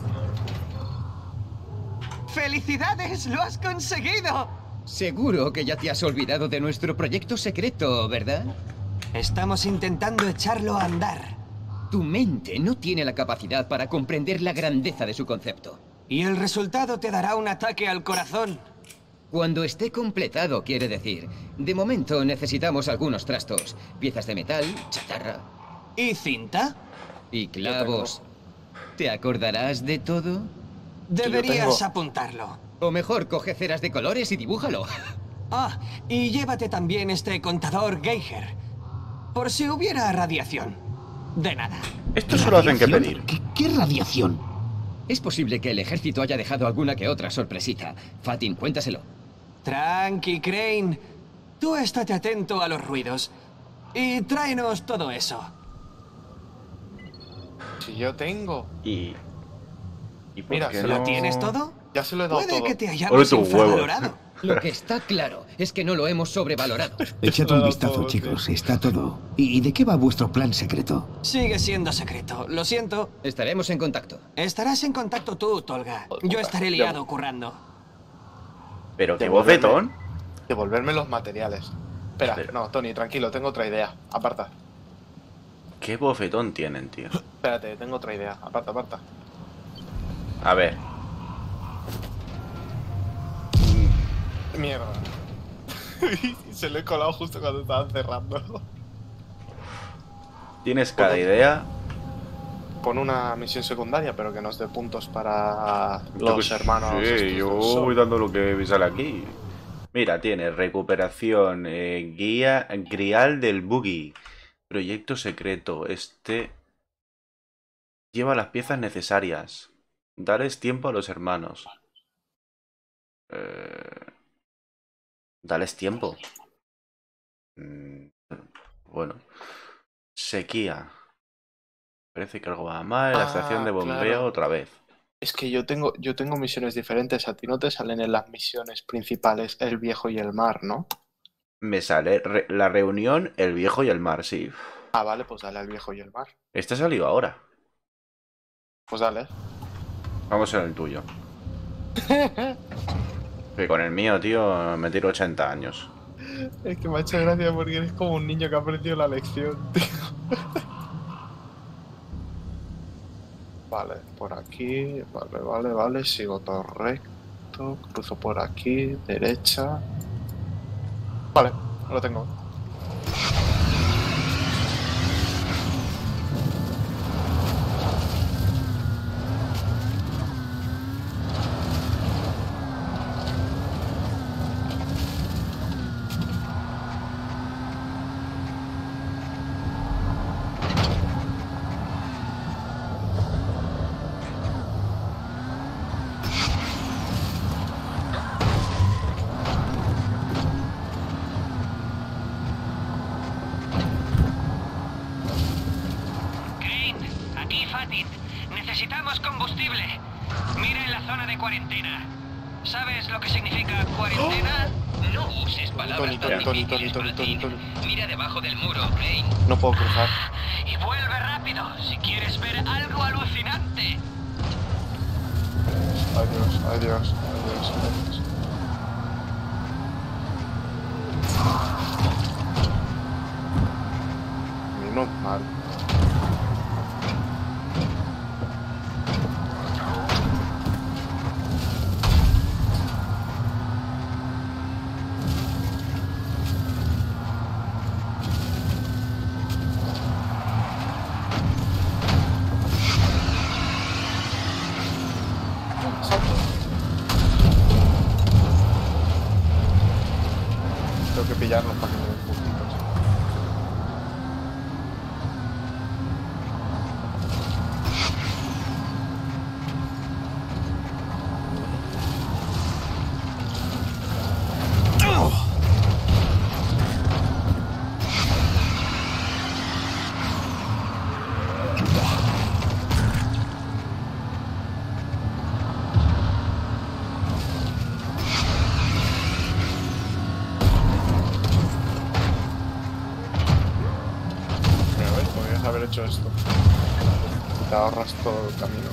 ¡Felicidades! ¡Lo has conseguido! Seguro que ya te has olvidado de nuestro proyecto secreto, ¿verdad? Estamos intentando echarlo a andar. Tu mente no tiene la capacidad para comprender la grandeza de su concepto. Y el resultado te dará un ataque al corazón. Cuando esté completado, quiere decir. De momento necesitamos algunos trastos. Piezas de metal, chatarra ¿Y cinta? y clavos. ¿Te acordarás de todo? Deberías tengo- apuntarlo. O mejor, coge ceras de colores y dibújalo. Ah, y llévate también este contador Geiger. Por si hubiera radiación. De nada. Esto solo hacen que ¿Radiación? pedir. ¿Qué, qué radiación? Es posible que el ejército haya dejado alguna que otra sorpresita. Fatin, cuéntaselo. Tranqui, Crane. Tú estate atento a los ruidos. Y tráenos todo eso. Si yo tengo. Y... ¿Y por Mira, qué se ¿Lo no- tienes todo? Ya se lo he dado Puede todo. que te Ole hayamos tus huevos. infravalorado. Lo que está claro es que no lo hemos sobrevalorado. Echad un Claro, vistazo, todo, chicos. Está todo. ¿Y de qué va vuestro plan secreto? Sigue siendo secreto. Lo siento. Estaremos en contacto. Estarás en contacto tú, Tolga. Yo estaré liado currando. Pero qué Devolverme- bofetón. Devolverme los materiales. Espera, Pero- no, Tony, tranquilo, tengo otra idea. Aparta. Qué bofetón tienen, tío. Espérate, tengo otra idea. Aparta, aparta. A ver. Mierda. Se lo he colado justo cuando estaban cerrando. Tienes cada idea. Pon una misión secundaria, pero que nos dé puntos para Yo los que hermanos. Sí, estos yo del sol. voy dando lo que me sale aquí. Mira, tiene recuperación, eh, guía, grial del buggy, proyecto secreto. Este lleva las piezas necesarias. Dales tiempo a los hermanos. Eh, dales tiempo. Mm, bueno. Sequía. Parece que algo va mal. La Ah, estación de bombeo claro. otra vez. Es que yo tengo, yo tengo misiones diferentes. A ti no te salen en las misiones principales el viejo y el mar, ¿no? Me sale re- la reunión, el viejo y el mar, sí. Ah, vale, pues dale al viejo y el mar. Este ha salido ahora. Pues dale. Vamos en el tuyo. Que con el mío, tío, me tiro ochenta años. Es que me ha hecho gracia porque eres como un niño que ha aprendido la lección, tío. Vale, por aquí. Vale, vale, vale. Sigo todo recto. Cruzo por aquí. Derecha. Vale, lo tengo. Crane, aquí Fatin. Necesitamos combustible. Mira en la zona de cuarentena. ¿Sabes lo que significa cuarentena? No uses palabras Tony, tan Tony, difíciles, Tony, Tony, Fatin. Tony, Mira debajo del muro, Crane. No puedo cruzar. Y vuelve rápido si quieres ver algo alucinante. Adiós, adiós, adiós, adiós. Menos mal. Tengo que pillarlos para que me den puntitos. hecho esto. Te ahorras todo el camino.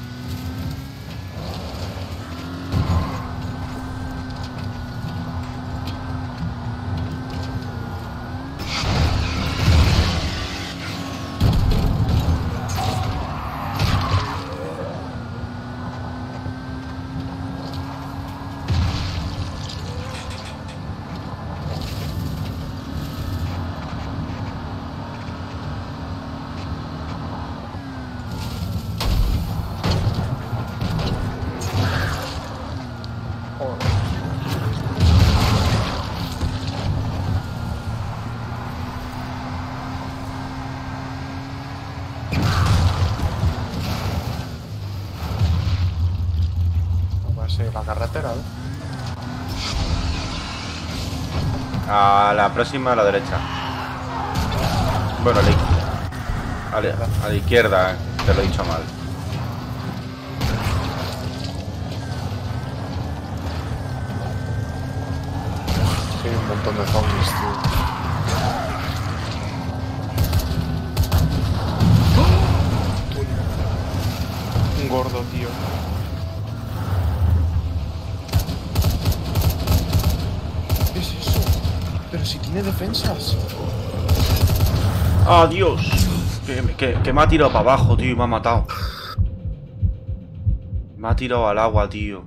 La carretera, ¿eh? A la próxima a la derecha. Bueno, a la, a la, a la izquierda, te lo he dicho mal. Sí, un montón de zombies, tío. Un gordo, tío. ¿Qué es eso? Pero si tiene defensas. ¡Ah, Dios! Que, que, que me ha tirado para abajo, tío, y me ha matado. Me ha tirado al agua, tío.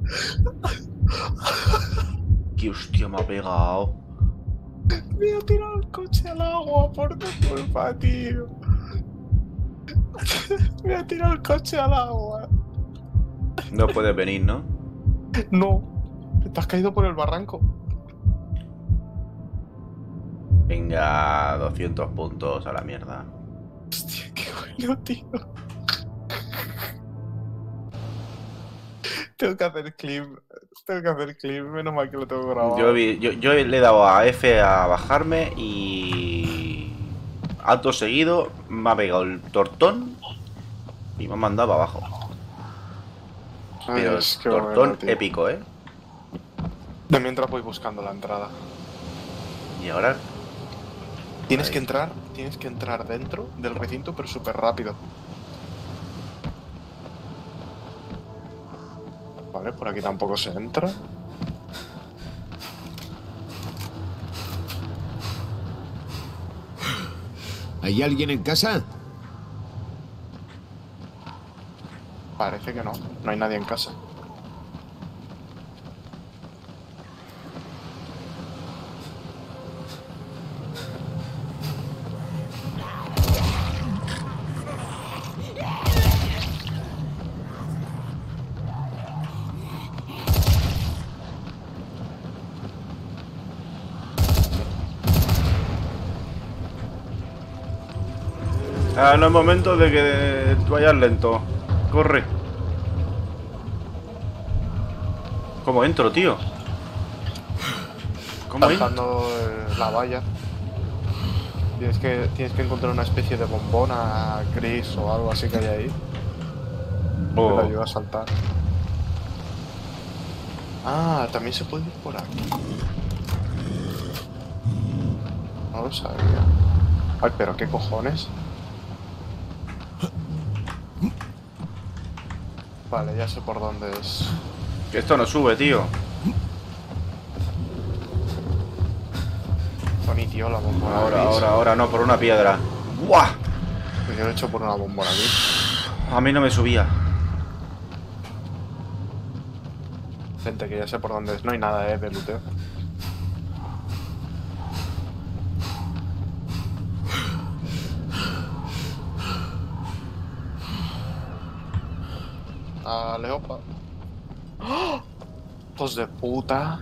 ¡Qué hostia me ha pegado! Me ha tirado el coche al agua por tu culpa, tío. Me ha tirado el coche al agua. No puedes venir, ¿no? No. Te has caído por el barranco. Venga, doscientos puntos a la mierda. Hostia, qué bueno, tío. Tengo que hacer clip. Tengo que hacer clip. Menos mal que lo tengo grabado. Yo, vi- yo, yo le he dado a F a bajarme y... acto seguido me ha pegado el tortón y me ha mandado para abajo. Ay, Pero es que tortón bueno, tío. épico, ¿eh? De mientras voy buscando la entrada. Y ahora... Tienes Ahí. que entrar, tienes que entrar dentro del recinto, pero súper rápido. Vale, por aquí tampoco se entra. ¿Hay alguien en casa? Parece que no, no hay nadie en casa. Ah, no es momento de que vayas lento. Corre. ¿Cómo entro, tío? ¿Cómo entro? Saltando eh, la valla. Tienes que, tienes que encontrar una especie de bombona gris o algo así que hay ahí. Que Oh. te ayuda a saltar. Ah, también se puede ir por aquí. No lo sabía. Ay, pero qué cojones. Vale, ya sé por dónde es. Que esto no sube, tío. Tony, tío, la bombona Ahora, gris. ahora, ahora no, por una piedra. ¡Buah! Pues yo lo he hecho por una bombona gris. A mí no me subía. Gente, que ya sé por dónde es. No hay nada, eh, de luteo. Ah, Leopa. ¡Oh! Hijos de puta.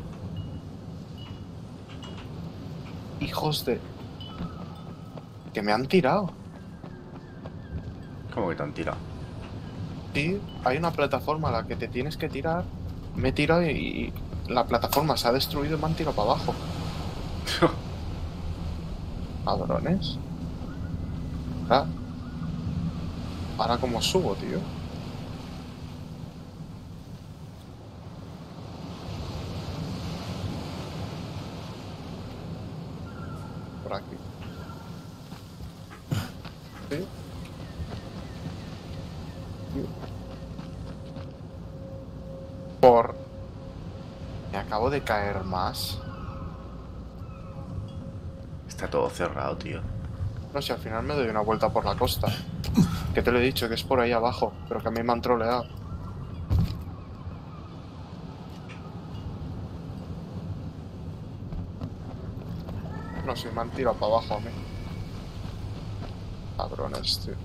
Hijos de... Que me han tirado. ¿Cómo que te han tirado? Sí, hay una plataforma a la que te tienes que tirar. Me he tirado y, y la plataforma se ha destruido y me han tirado para abajo. Ladrones. Ahora, ahora cómo subo, tío. Por aquí. Por... Me acabo de caer más. Está todo cerrado, tío. No sé, al final me doy una vuelta por la costa. Que te lo he dicho, que es por ahí abajo, pero que a mí me han troleado. No sé, me han tirado para abajo a mí. Cabrones, tío.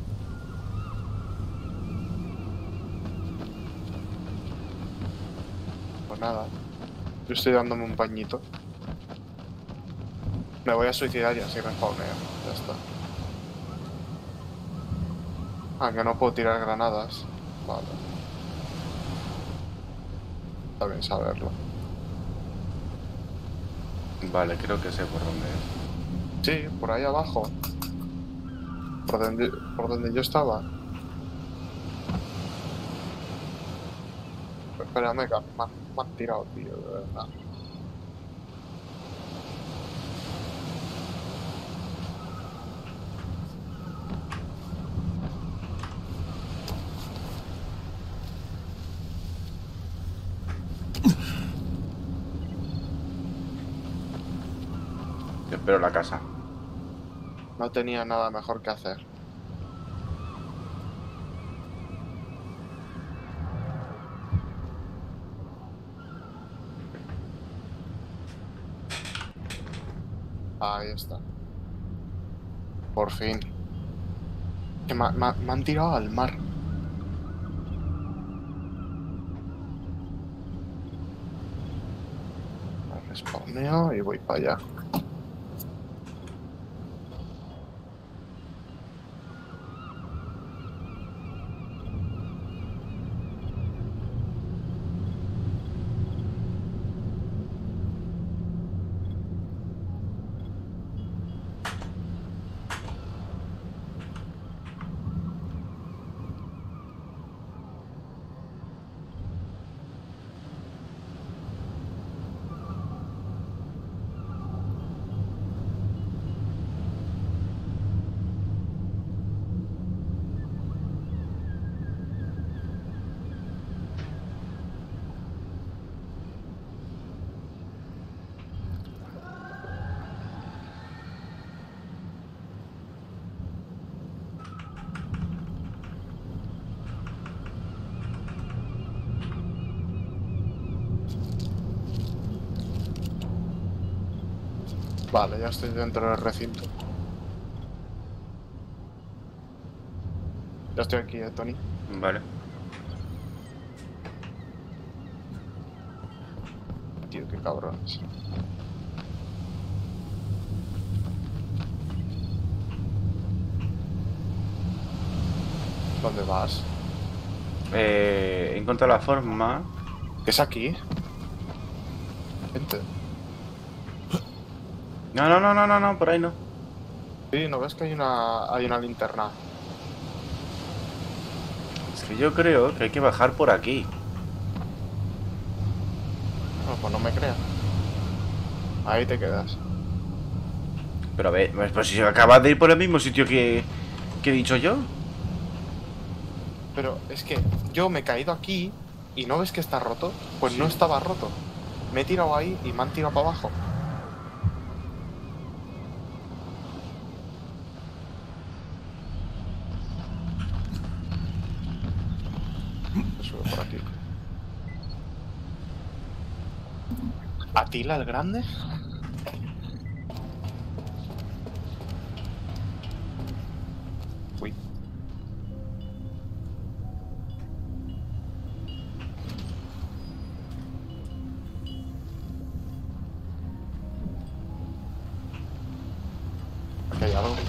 Pues nada. Yo estoy dándome un bañito. Me voy a suicidar y así respawneo. Ya está. Ah, que no puedo tirar granadas. Vale. Está bien saberlo. Vale, creo que sé por dónde es. Sí, por ahí abajo. Por donde, por donde yo estaba. Espérame, que me han, me han tirado, tío, de verdad. Te espero en la casa. No tenía nada mejor que hacer. Ahí está. Por fin. Que me, me- me han tirado al mar. Me respawneo y voy para allá. Vale, ya estoy dentro del recinto. Ya estoy aquí, eh, Tony. Vale. Tío, qué cabrones. ¿Dónde vas? Eh, he encontrado la forma. ¿Qué es aquí? Gente. No, no, no, no, no, no, por ahí no. Sí, ¿no ves que hay una, hay una linterna? Es que yo creo que hay que bajar por aquí. No, pues no me creas. Ahí te quedas. Pero a ver, pues si acabas de ir por el mismo sitio que, que he dicho yo. Pero es que yo me he caído aquí y ¿no ves que está roto? Pues Sí. no estaba roto. Me he tirado ahí y me han tirado para abajo. Me sube por aquí. ¿Atila el Grande? Uy. Aquí hay algo.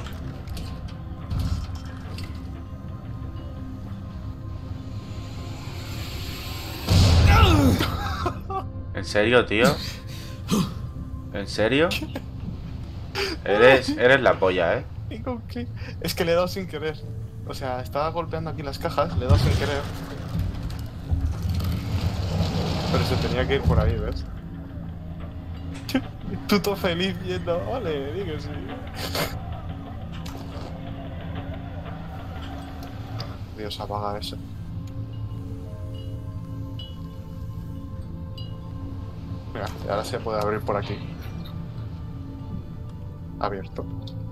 ¿En serio, tío? ¿En serio? Eres, eres la polla, ¿eh? Digo que- Es que le he dado sin querer. O sea, estaba golpeando aquí las cajas, le he dado sin querer. Pero se tenía que ir por ahí, ¿ves? Tú todo feliz viendo, vale, di que sí. Dios, apaga eso. Mira, y ahora se puede abrir por aquí. Abierto.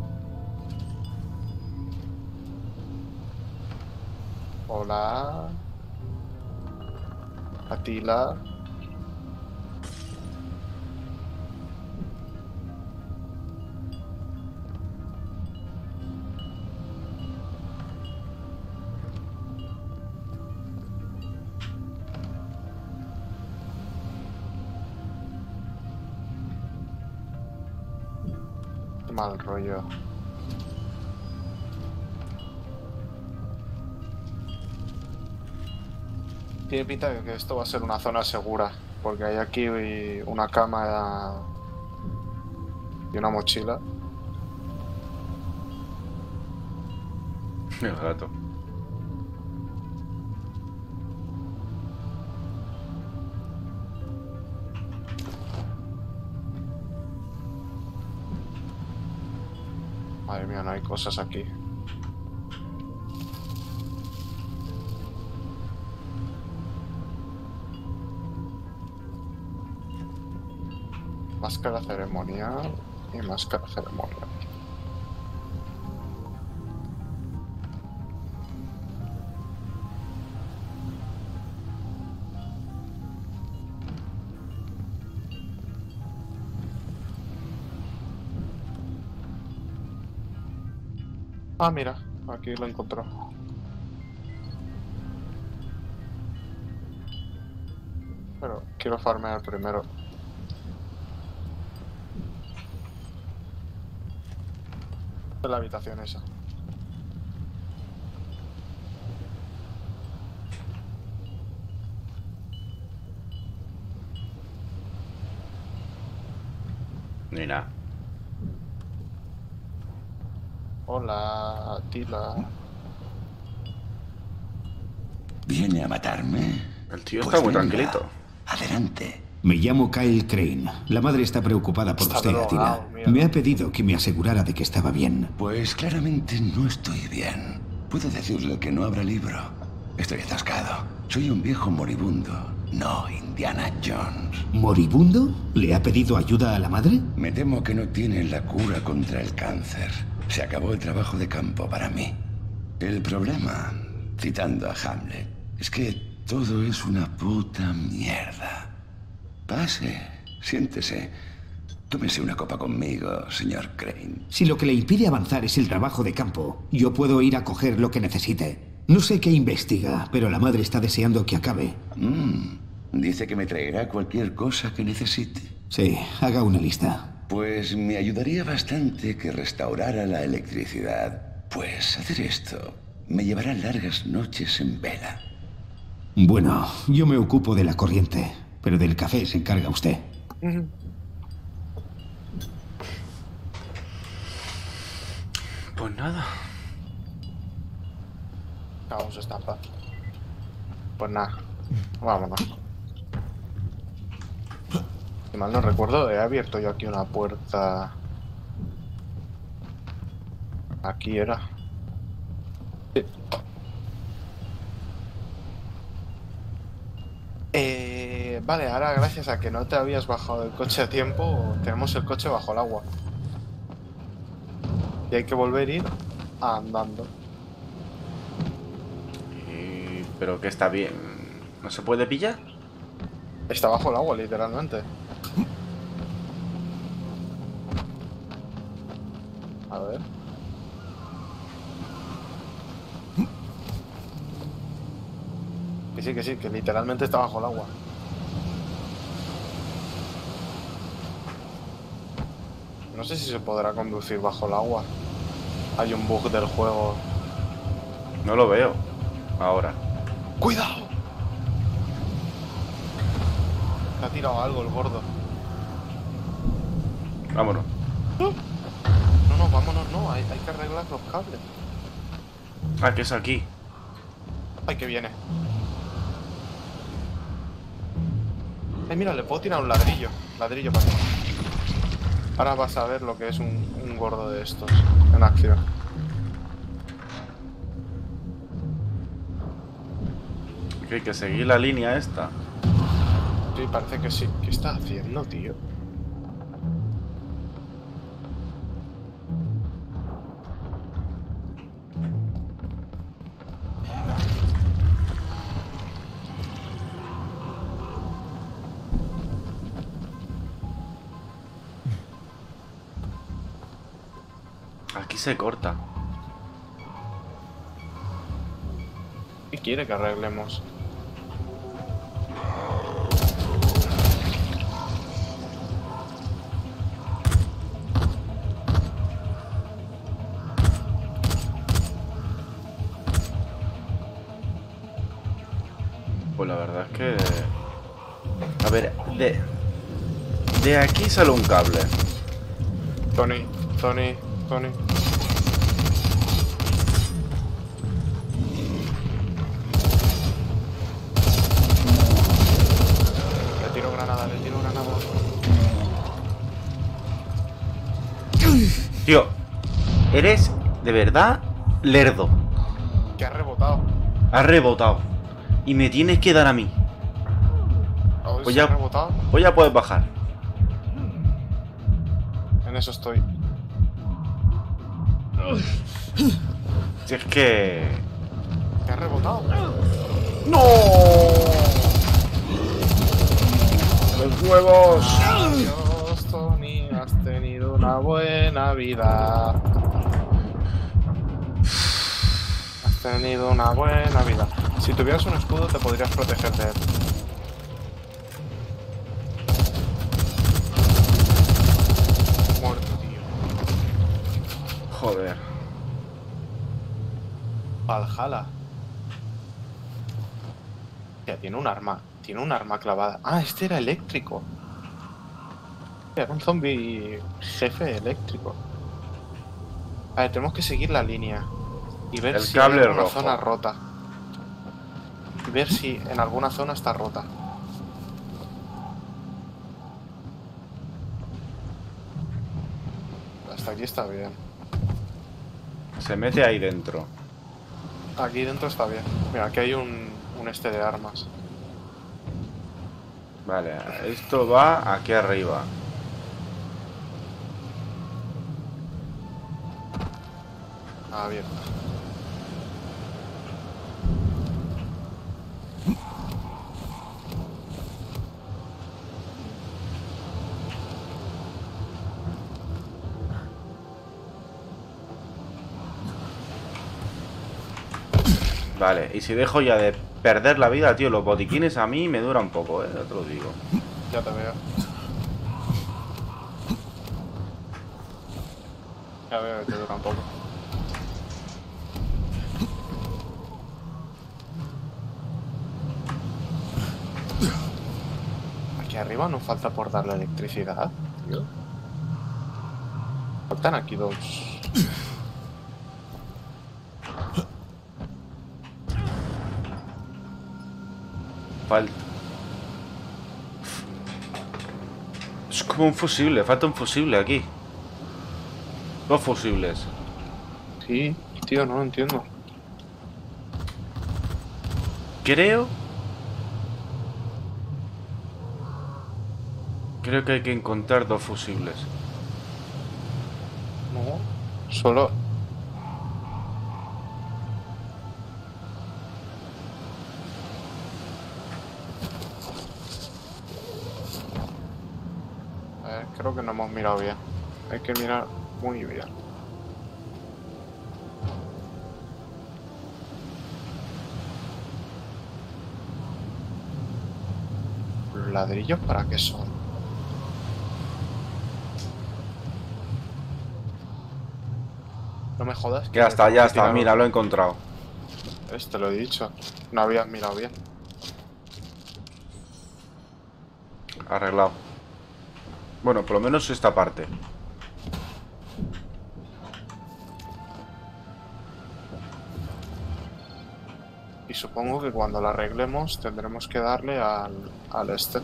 Hola. Atila. Mal rollo. Tiene pinta de que esto va a ser una zona segura, porque hay aquí una cama y una mochila. El gato. Madre mía, no hay cosas aquí. Máscara ceremonial y máscara ceremonial. Ah, mira, aquí lo encontró. Pero quiero farmear primero. Es la habitación esa. Ni nada. Hola, Atila. ¿Viene a matarme? El tío Pues está muy venga, tranquilito. Adelante. Me llamo Kyle Crane. La madre está preocupada por Está usted, drogado, Atila. mira. Me ha pedido que me asegurara de que estaba bien. Pues claramente no estoy bien. Puedo decirle que no habrá libro. Estoy atascado. Soy un viejo moribundo, no Indiana Jones. ¿Moribundo? ¿Le ha pedido ayuda a la madre? Me temo que no tienen la cura contra el cáncer. Se acabó el trabajo de campo para mí. El problema, citando a Hamlet, es que todo es una puta mierda. Pase, siéntese. Tómese una copa conmigo, señor Crane. Si lo que le impide avanzar es el trabajo de campo, yo puedo ir a coger lo que necesite. No sé qué investiga, pero la madre está deseando que acabe. Mm, dice que me traerá cualquier cosa que necesite. Sí, haga una lista. Pues me ayudaría bastante que restaurara la electricidad. Pues hacer esto me llevará largas noches en vela. Bueno, yo me ocupo de la corriente, pero del café se encarga usted. Pues nada. Vamos a estampar. Pues nada, vámonos. Si mal no recuerdo, he abierto yo aquí una puerta. Aquí era. Sí. Eh, vale, ahora gracias a que no te habías bajado del coche a tiempo, tenemos el coche bajo el agua. Y hay que volver a ir andando. Y... Pero que está bien. ¿No se puede pillar? Está bajo el agua, literalmente. A ver. Que sí, que sí, que literalmente está bajo el agua. No sé si se podrá conducir bajo el agua. Hay un bug del juego. No lo veo. Ahora. ¡Cuidado! Se ha tirado algo el gordo. Vámonos. No, no, vámonos, no. Hay, hay que arreglar los cables. Ah, que es aquí. Ay, que viene. Ay, mira, le puedo tirar un ladrillo. Ladrillo para ti. Ahora vas a ver lo que es un, un gordo de estos en acción. Que hay que seguir la línea esta. Sí, parece que sí. ¿Qué está haciendo, tío? Aquí se corta. ¿Qué quiere que arreglemos? Pues la verdad es que... A ver, de... De aquí sale un cable. Tony, Tony, Tony. Le tiro granada, le tiro granada. Tío, eres de verdad lerdo. Que ha rebotado. Has rebotado. Y me tienes que dar a mí. Hoy Pues se ya, ha rebotado. pues ya puedes bajar. En eso estoy. Si es que... Que ha rebotado. ¡No! ¡Los huevos! Adiós, Tony, has tenido una buena vida. Has tenido una buena vida. Si tuvieras un escudo te podrías proteger de él. Muerto, tío. Joder. Valhalla. Ya, tiene un arma. Tiene un arma clavada. Ah, este era eléctrico. Era un zombie jefe eléctrico. A ver, tenemos que seguir la línea. Y ver El si cable hay alguna rojo. zona rota. Y ver si en alguna zona está rota. Hasta aquí está bien. Se mete ahí dentro. Aquí dentro está bien. Mira, aquí hay un, un este de armas. Vale, esto va aquí arriba. Ah, bien. Vale, y si dejo ya de perder la vida, tío, los botiquines a mí me duran poco, eh, ya te lo digo. Ya te veo. Ya veo que te dura un poco. Aquí arriba nos falta por darle electricidad, tío. Faltan aquí dos. Falta. Es como un fusible, falta un fusible aquí. Dos fusibles. Sí, tío, no lo entiendo. Creo... Creo que hay que encontrar dos fusibles. No, solo... A ver, creo que no hemos mirado bien. Hay que mirar muy bien. ¿Los ladrillos para qué son? No me jodas. que Ya está, tengo ya que está, tirar- mira, lo he encontrado. Este lo he dicho. No habías mirado bien. Arreglado. Bueno, por lo menos esta parte. Y supongo que cuando la arreglemos tendremos que darle al, al este.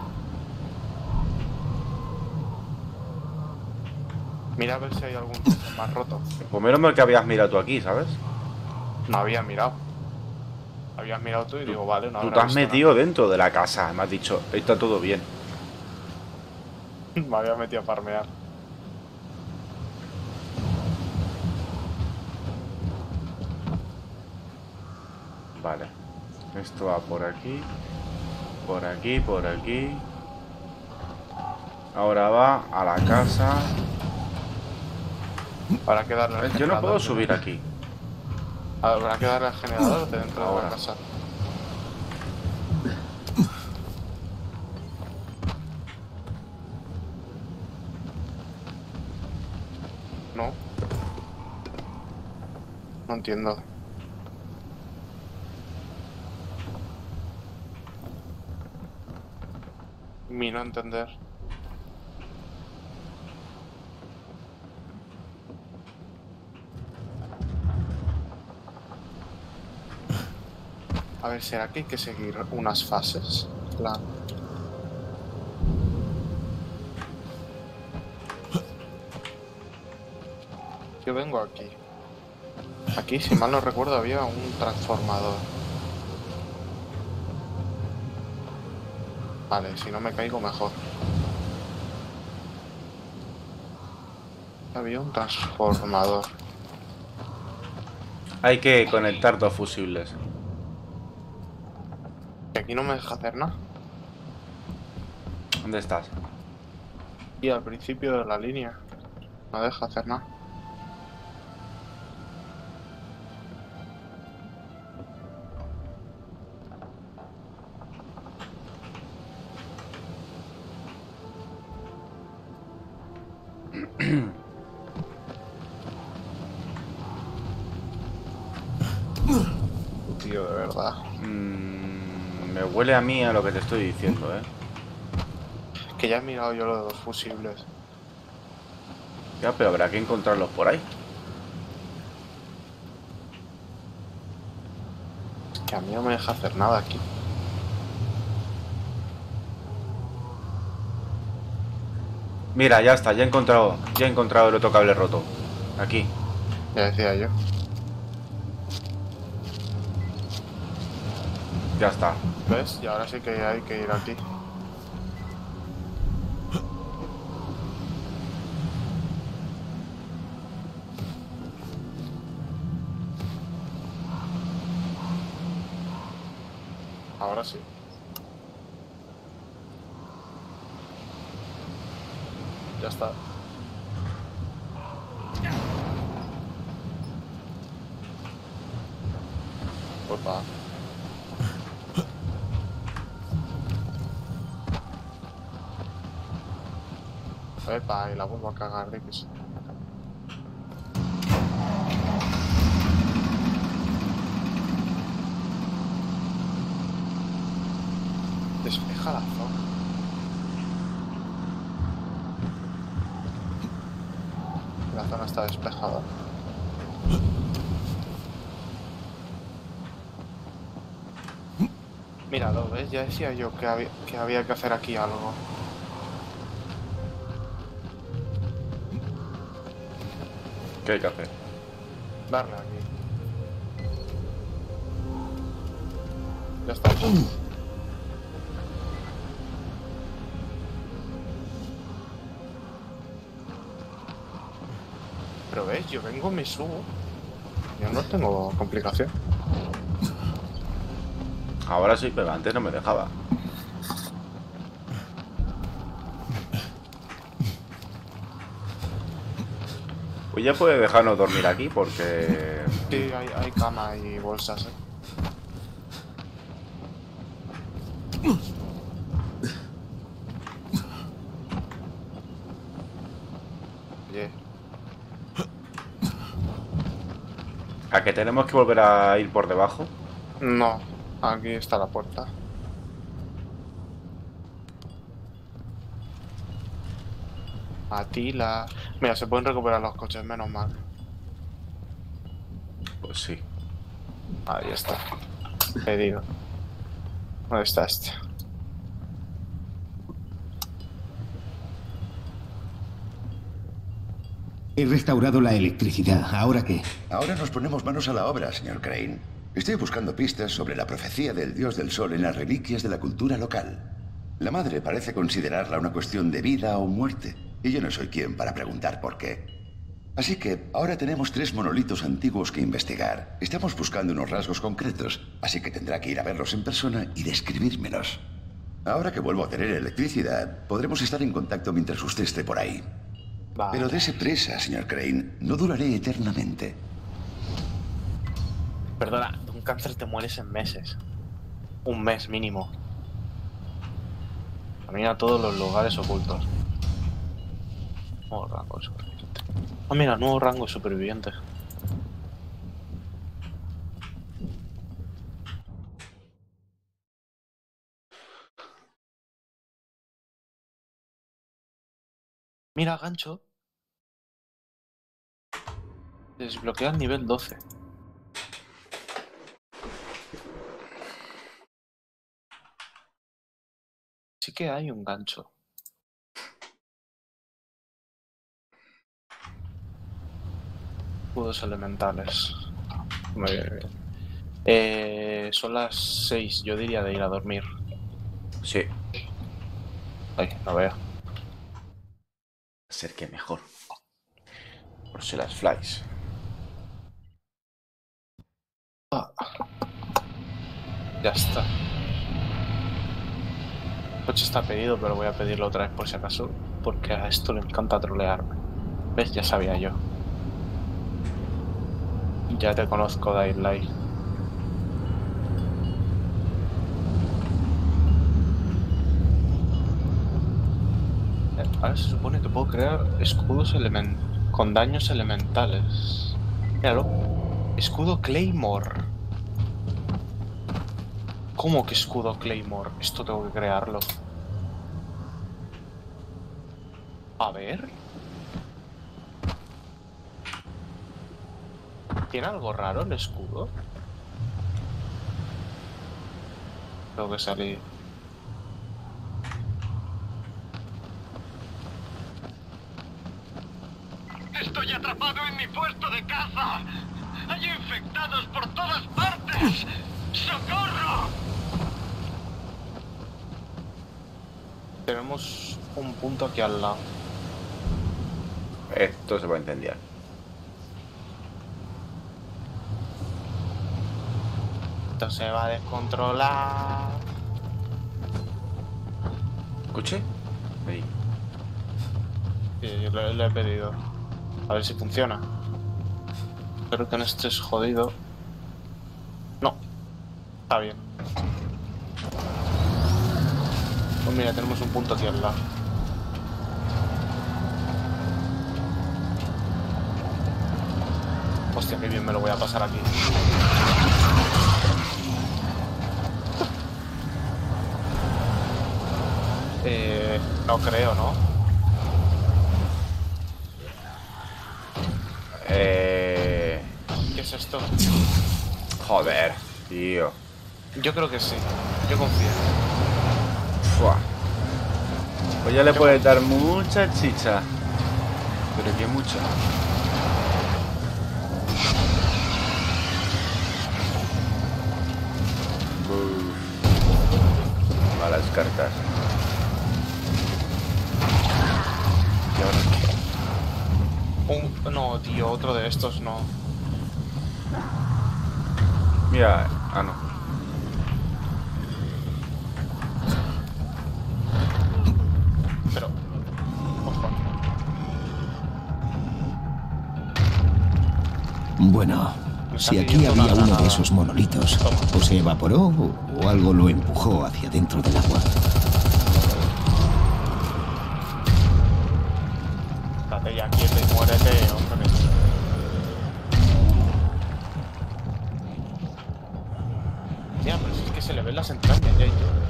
Mira a ver si hay algún más roto. Pues menos mal que habías mirado tú aquí, ¿sabes? No había mirado. Habías mirado tú y digo, vale, no Tú habrá te has visto metido dentro de la casa. Me has dicho, está todo bien. nada. Me había metido a farmear. Vale. Esto va por aquí. Por aquí, por aquí. Ahora va a la casa. Habrá que darle al Yo no generador puedo de- subir aquí. Habrá que darle al generador de dentro de Ahora. la casa. No. No entiendo. Mi no entender. A ver, ¿será que hay que seguir unas fases? En plan... Yo vengo aquí. Aquí, si mal no recuerdo, había un transformador. Vale, si no me caigo mejor. Había un transformador. Hay que conectar dos fusibles. Y aquí no me deja hacer nada. ¿Dónde estás? Y al principio de la línea. No deja hacer nada. Tío, de verdad. Mm, me huele a mí a lo que te estoy diciendo, ¿eh? Que ya he mirado yo lo de los fusibles. Ya, pero habrá que encontrarlos por ahí. Que a mí no me deja hacer nada aquí. Mira, ya está, ya he encontrado, ya he encontrado el otro cable roto. Aquí. Ya decía yo. Ya está. ¿Ves? Y ahora sí que hay que ir aquí. Ahora sí. Ya está. Opa. Epa, y la vuelvo a cagar de que sí. Despeja la zona. La zona está despejada. Míralo, ¿ves? Ya decía yo que había que, había que hacer aquí algo. ¿Qué hay que hacer? Darle aquí. Ya está. Pero ves, yo vengo, me subo. Yo no tengo complicación. Ahora sí, pero antes no me dejaba. Pues ya puede dejarnos dormir aquí porque... Sí, hay, hay cama y bolsas, eh. Oye, ¿A que tenemos que volver a ir por debajo? no, aquí está la puerta. Atila. Mira, se pueden recuperar los coches, menos mal. Pues sí. Ahí está. Pedido. ¿Dónde está este? He restaurado la electricidad. ¿Ahora qué? Ahora nos ponemos manos a la obra, señor Crane. Estoy buscando pistas sobre la profecía del dios del sol en las reliquias de la cultura local. La madre parece considerarla una cuestión de vida o muerte, y yo no soy quien para preguntar por qué. Así que ahora tenemos tres monolitos antiguos que investigar. Estamos buscando unos rasgos concretos, así que tendrá que ir a verlos en persona y describírmelos. Ahora que vuelvo a tener electricidad, podremos estar en contacto mientras usted esté por ahí. Vale. Pero dése prisa, señor Crane. No duraré eternamente. Perdona, de un cáncer te mueres en meses. Un mes mínimo. Camina a todos los lugares ocultos. Nuevo rango de superviviente. Ah, mira, nuevo rango de superviviente. Mira, gancho. Desbloquea el nivel doce. Sí que hay un gancho. Escudos elementales. Muy bien. Eh, son las seis, yo diría de ir a dormir. Sí. Ay, no veo. Ser que mejor. Por si las flies. Ah. Ya está. El coche está pedido, pero voy a pedirlo otra vez por si acaso. Porque a esto le encanta trolearme. ¿Ves? Ya sabía yo. Ya te conozco, Dying Light. Ahora se supone que puedo crear escudos elementales con daños elementales. Míralo. Escudo Claymore. ¿Cómo que escudo Claymore? Esto tengo que crearlo. A ver. ¿Tiene algo raro el escudo? Tengo que salir. Estoy atrapado en mi puesto de caza. Hay infectados por todas partes. ¡Socorro! Tenemos un punto aquí al lado. Esto se va a entender. Esto se va a descontrolar. ¿Escuché? Ahí. Sí, lo, lo he pedido. A ver si funciona. Espero que no estés jodido. No. Está bien. Pues mira, tenemos un punto aquí al lado. Hostia, qué bien me lo voy a pasar aquí. Eh, no creo, ¿no? Eh... ¿Qué es esto? Joder, tío. Yo creo que sí. Yo confío. Fua. Pues ya le puedes dar mucha chicha. Pero que mucha. Uf. Malas cartas. ¿Y ahora qué? Un... No, tío, otro de estos no. Mira, ah no. Pero... Ojo. Bueno, si aquí había uno de esos monolitos, o se evaporó o, o algo lo empujó hacia dentro del agua. Estate ya quieto y muérete, hombre. Mira, pero si es que se le ven las entrañas ya y todo.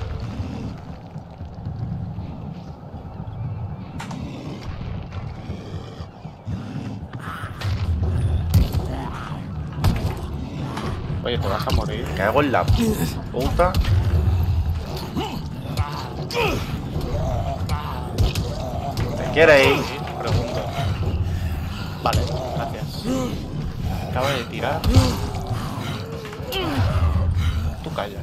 Oye, te vas a morir. Me cago en la puta. ¿Qué queréis? Pregunto. Vale, gracias. Acaba de tirar. Tú calla.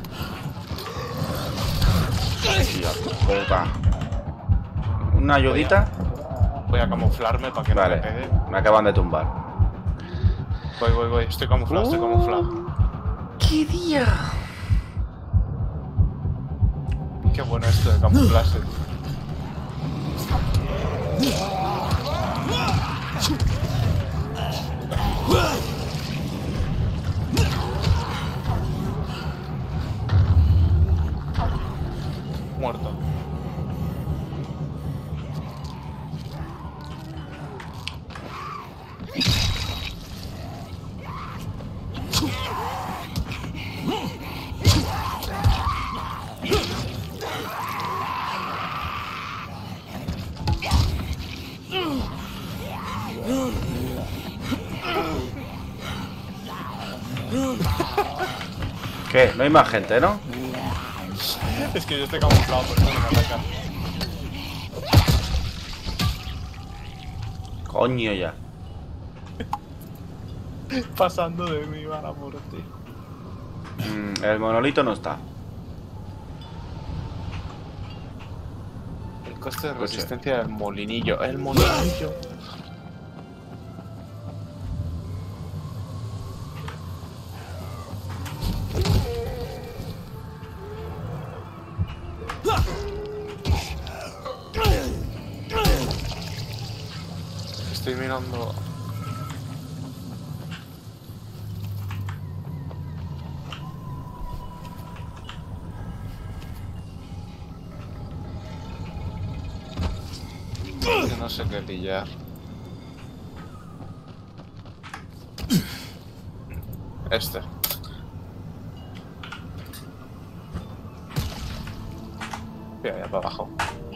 Hostia puta. ¿Una ayudita? Voy a camuflarme para que vale. no me pegue. Me acaban de tumbar. Voy, voy, voy. Estoy camuflado, uh, estoy camuflado. ¡Qué día! Qué bueno esto de camuflarse. Muerto. ¿Qué? No hay más gente, ¿no? Es que yo estoy camuflado, por eso no me atacan. Coño ya. Pasando de mí, mala muerte. Mm, el monolito no está. El coste de resistencia del molinillo. El molinillo. Estoy mirando. Que no sé qué pillar. Este. Voy allá para abajo.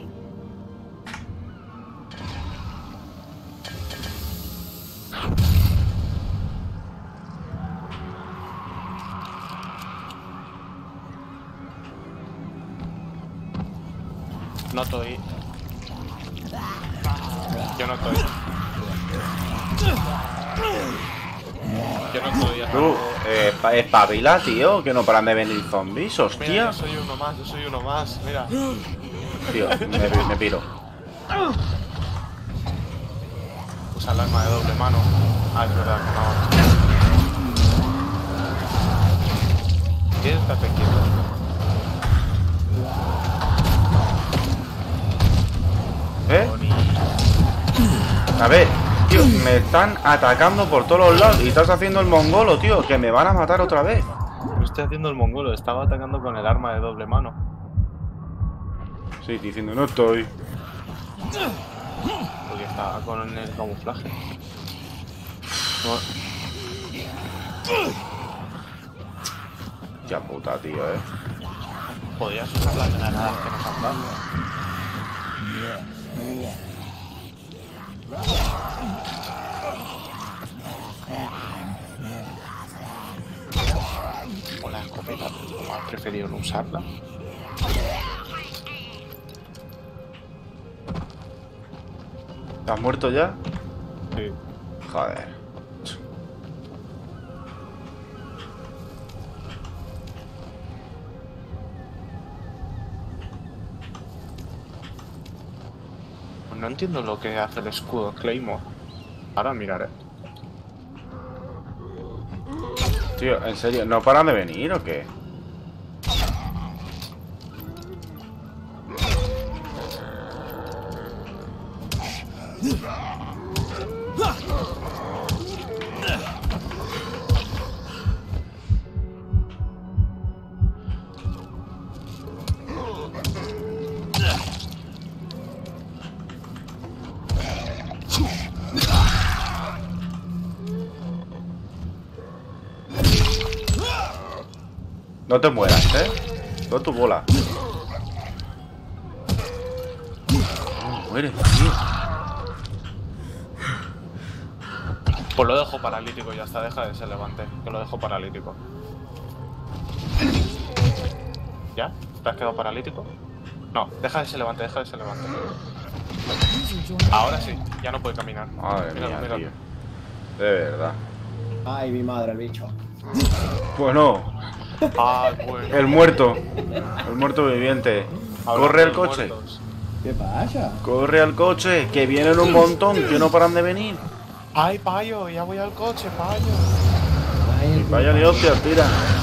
No estoy. Yo no estoy. Yo no estoy. Tú, eh, espabila, tío, que no paran de venir zombies, hostia. Mira, yo soy uno más, yo soy uno más, mira. Tío, me, me piro. Usa el arma de doble mano. Ah, es verdad que no. ¿Quieres estar quieto? ¿Eh? A ver, tío, me están atacando por todos los lados y estás haciendo el mongolo, tío, que me van a matar otra vez. No estoy haciendo el mongolo, estaba atacando con el arma de doble mano. Sí, diciendo no estoy. Porque estaba con el camuflaje. No. Ya puta, tío, eh. Podrías usar las granadas que nos han dado. O la escopeta, ¿no has preferido no usarla? ¿Estás muerto ya? Sí. Joder. No entiendo lo que hace el escudo Claymore. Ahora miraré. Tío, ¿en serio? ¿No paran de venir o qué? No te mueras, ¿eh? No tu bola. No mueres, tío. Pues lo dejo paralítico y ya está, deja de se levante. Que lo dejo paralítico. ¿Ya? ¿Te has quedado paralítico? No, deja de se levante, deja de se levante. Ahora sí, ya no puede caminar. Madre míralo, mía, míralo. tío. De verdad. Ay, mi madre, el bicho. Pues no. Ah, bueno. El muerto. El muerto viviente. Hablando Corre al de coche. muertos. ¿Qué pasa? Corre al coche. Que vienen un montón. Que no paran de venir. Ay, payo, ya voy al coche, payo. Ay, Y vaya ni hostia, tira.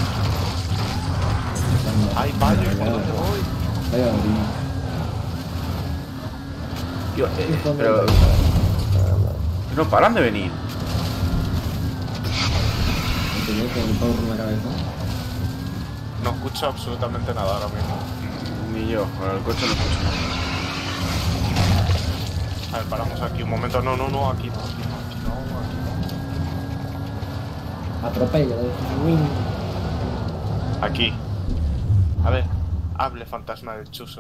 Ay, payo, ¿por dónde voy? Vaya, Tío, eh, pero... No paran de venir. No escucho absolutamente nada ahora mismo. Ni yo, con el coche no escucho nada. A ver, paramos aquí un momento. No, no, no, aquí no, aquí no, aquí no, aquí no. Atropello. Aquí. A ver, hable, fantasma del chuso.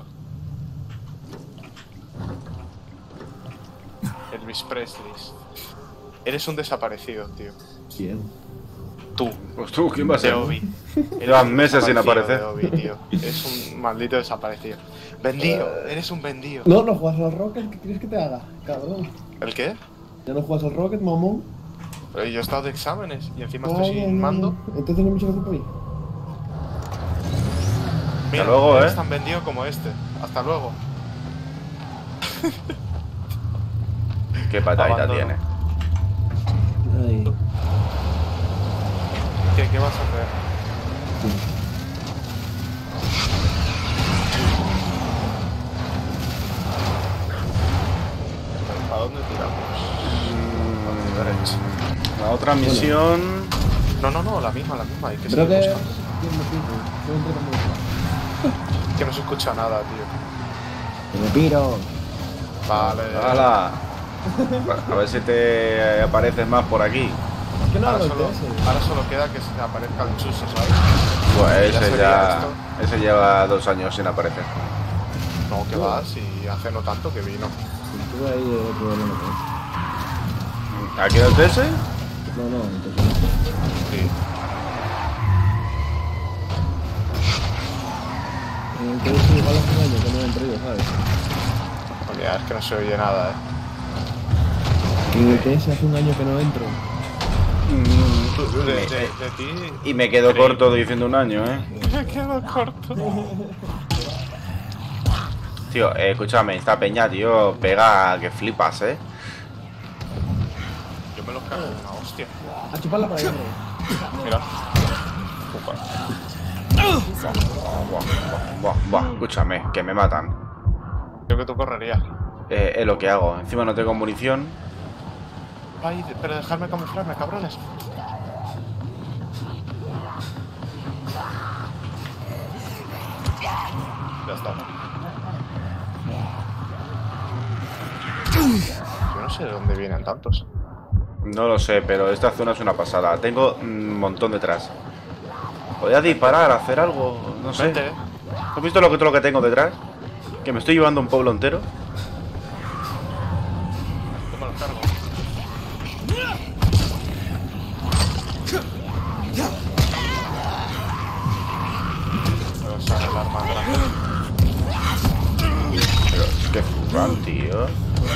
Elvis Presley. Eres un desaparecido, tío. ¿Quién? Tú. Pues tú, ¿quién va a De ser? Obi. Llevan meses sin aparecer. De Obi, tío. Es un maldito desaparecido. Vendido, eres un vendido. No, no juegas al Rocket, ¿qué quieres que te haga? Cabrón. ¿El qué? ¿Ya no juegas al Rocket, mamón? Pero yo he estado de exámenes y encima Ay, estoy ay, sin ay, mando. ay. Entonces no hay mucho que hacer por ahí. Mira, luego, eres eh. tan vendido como este. Hasta luego. Qué patadita Abandono. tiene. Ay. ¿Qué, ¿Qué vas a hacer? ¿A dónde tiramos? Mm, A la derecha. La otra misión... No, no, no, la misma, la misma. Hay que Creo seguir que... buscando. ¿Quién me pide? Yo entré con música. Que no se escucha nada, tío. Que me piro. Vale. ¡Hala! A ver si te apareces más por aquí. ¿Por qué no Ahora hablo solo, de ese? ahora solo queda que se aparezca el chuso, ¿sabes? Pues Ya ese sería ya... esto. Ese lleva dos años sin aparecer. No, que va, si hace no tanto que vino. Estuve ahí de otro de lo ¿Aquí no es ese? No, no, entonces no. Sí. Entonces sí, igual hace un año que no he entrado, ¿sabes? Porque es que no se oye nada, eh. Que en el T S hace un año que no entro. De, de, de ti. Y me quedo Creí. corto diciendo un año, ¿eh? Me quedo corto. Tío, eh, escúchame, esta peña, tío, pega que flipas, ¿eh? Yo me los cago en una hostia. A chuparla para adentro. Mira. Buah, buah, buah, buah, escúchame, que me matan. Creo que tú correrías. Eh, es lo que hago. Encima no tengo munición. Ay, pero dejadme camuflarme, cabrones. Ya está. Yo no sé de dónde vienen tantos. No lo sé, pero esta zona es una pasada. Tengo un montón detrás. ¿Podrías disparar, hacer algo? No sé. Vente, eh. ¿Has visto lo que, todo lo que tengo detrás? Que me estoy llevando un pueblo entero. Yo me los cargo. Pero sale el arma grande. Pero es que furran, tío.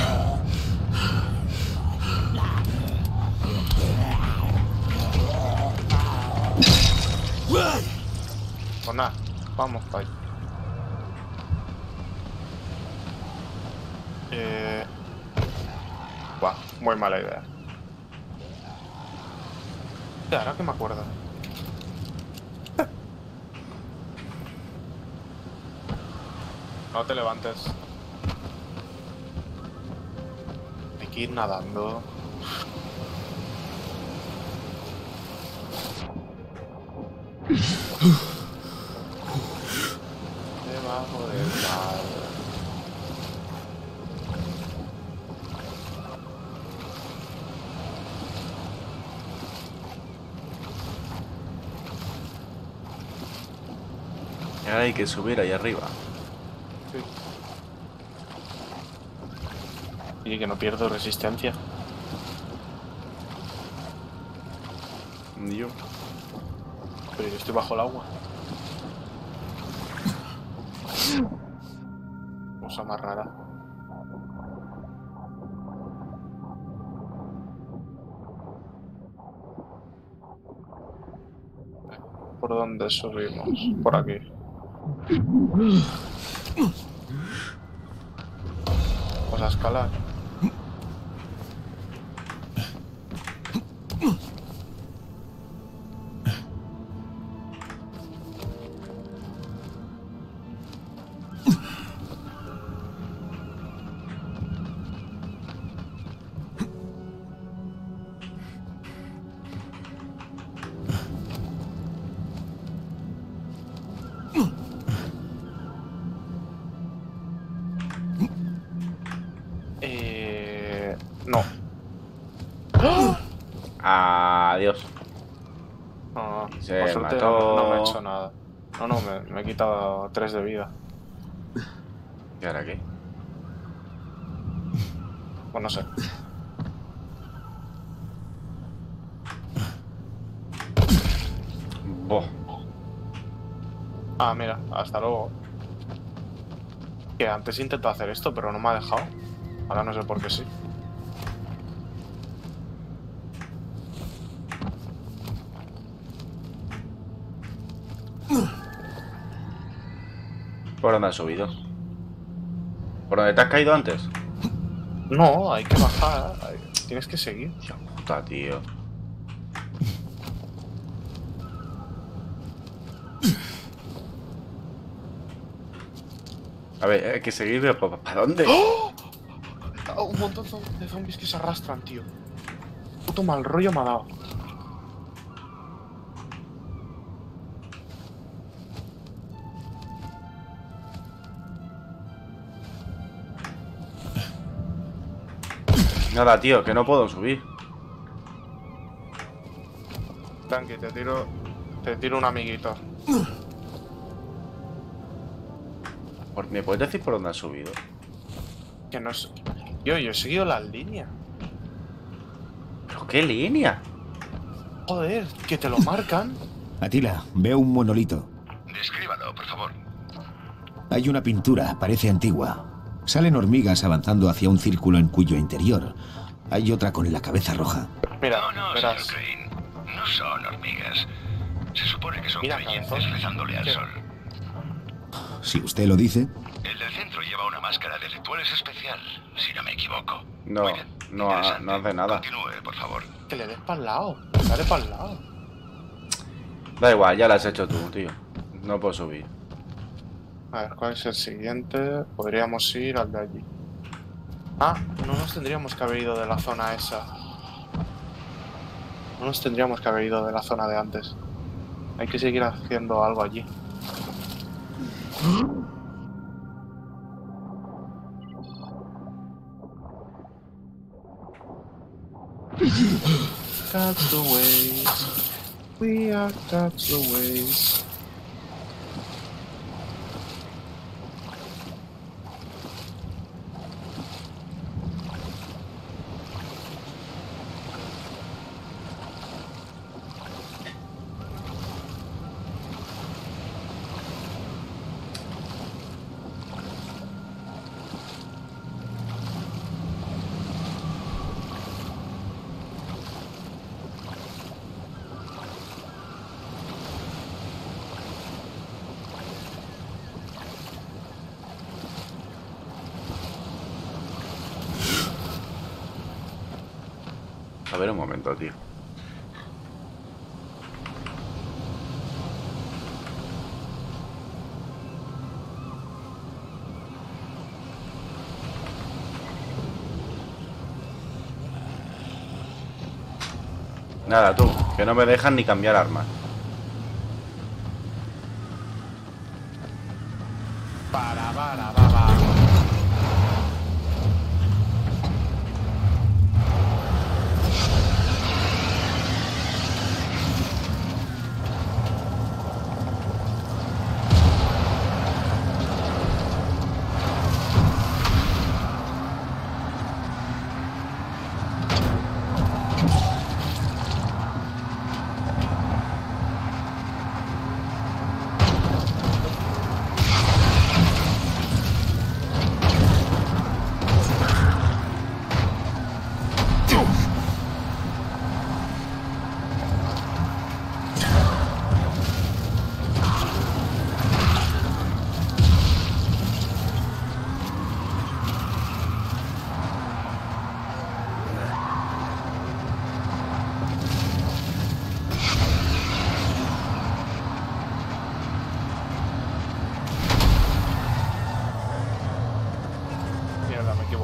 Pues nada, vamos para allá. Eh... Buah, muy mala idea. Ya, ahora que me acuerdo. No te levantes. Hay que ir nadando. Debajo del mar. Y ahora hay que subir ahí arriba. Y que no pierdo resistencia. Ni yo. Pero yo estoy bajo el agua. Cosa más rara. ¿Por dónde subimos? Por aquí. Vamos a escalar. Eh... No. Adiós. No, Se por suerte mató. no, no me he hecho nada. No, no, me, me he quitado tres de vida. ¿Y ahora qué? Pues no sé. Boh. Ah, mira, hasta luego. Que antes intentó hacer esto, pero no me ha dejado. Ahora no sé por qué sí. ¿Por dónde has subido? ¿Por dónde te has caído antes? No, hay que bajar. hay- Tienes que seguir. Hostia puta, tío. A ver, hay que seguir, pero ¿para dónde? Ah, un montón de zombies que se arrastran, tío. Puto mal rollo me ha dado. Nada, tío, que no puedo subir. Tranqui, te tiro. Te tiro un amiguito. Por- ¿Me puedes decir por dónde has subido? Que no es. Yo, yo he seguido la línea. ¿Pero qué línea? Joder, que te lo marcan. Atila, veo un monolito. Descríbalo, por favor. Hay una pintura, parece antigua. Salen hormigas avanzando hacia un círculo en cuyo interior hay otra con la cabeza roja. Mira, No, no, verás. señor Crane. No son hormigas. Se supone que son Mira, creyentes cabezón. rezándole al ¿Qué? sol. Si usted lo dice. El del centro lleva una máscara de rituales especial, si no me equivoco. No, Muy bien, no, ha- interesante. no hace nada. Continúe, por favor. Que le des para el lado. Dale para el lado. Da igual, ya lo has hecho tú, tío. No puedo subir. A ver, ¿cuál es el siguiente? Podríamos ir al de allí. Ah, no nos tendríamos que haber ido de la zona esa. No nos tendríamos que haber ido de la zona de antes. Hay que seguir haciendo algo allí. That's the ways. We are that's the ways. A ver un momento, tío. Nada, tú, que no me dejan ni cambiar armas. Para, para, para, para.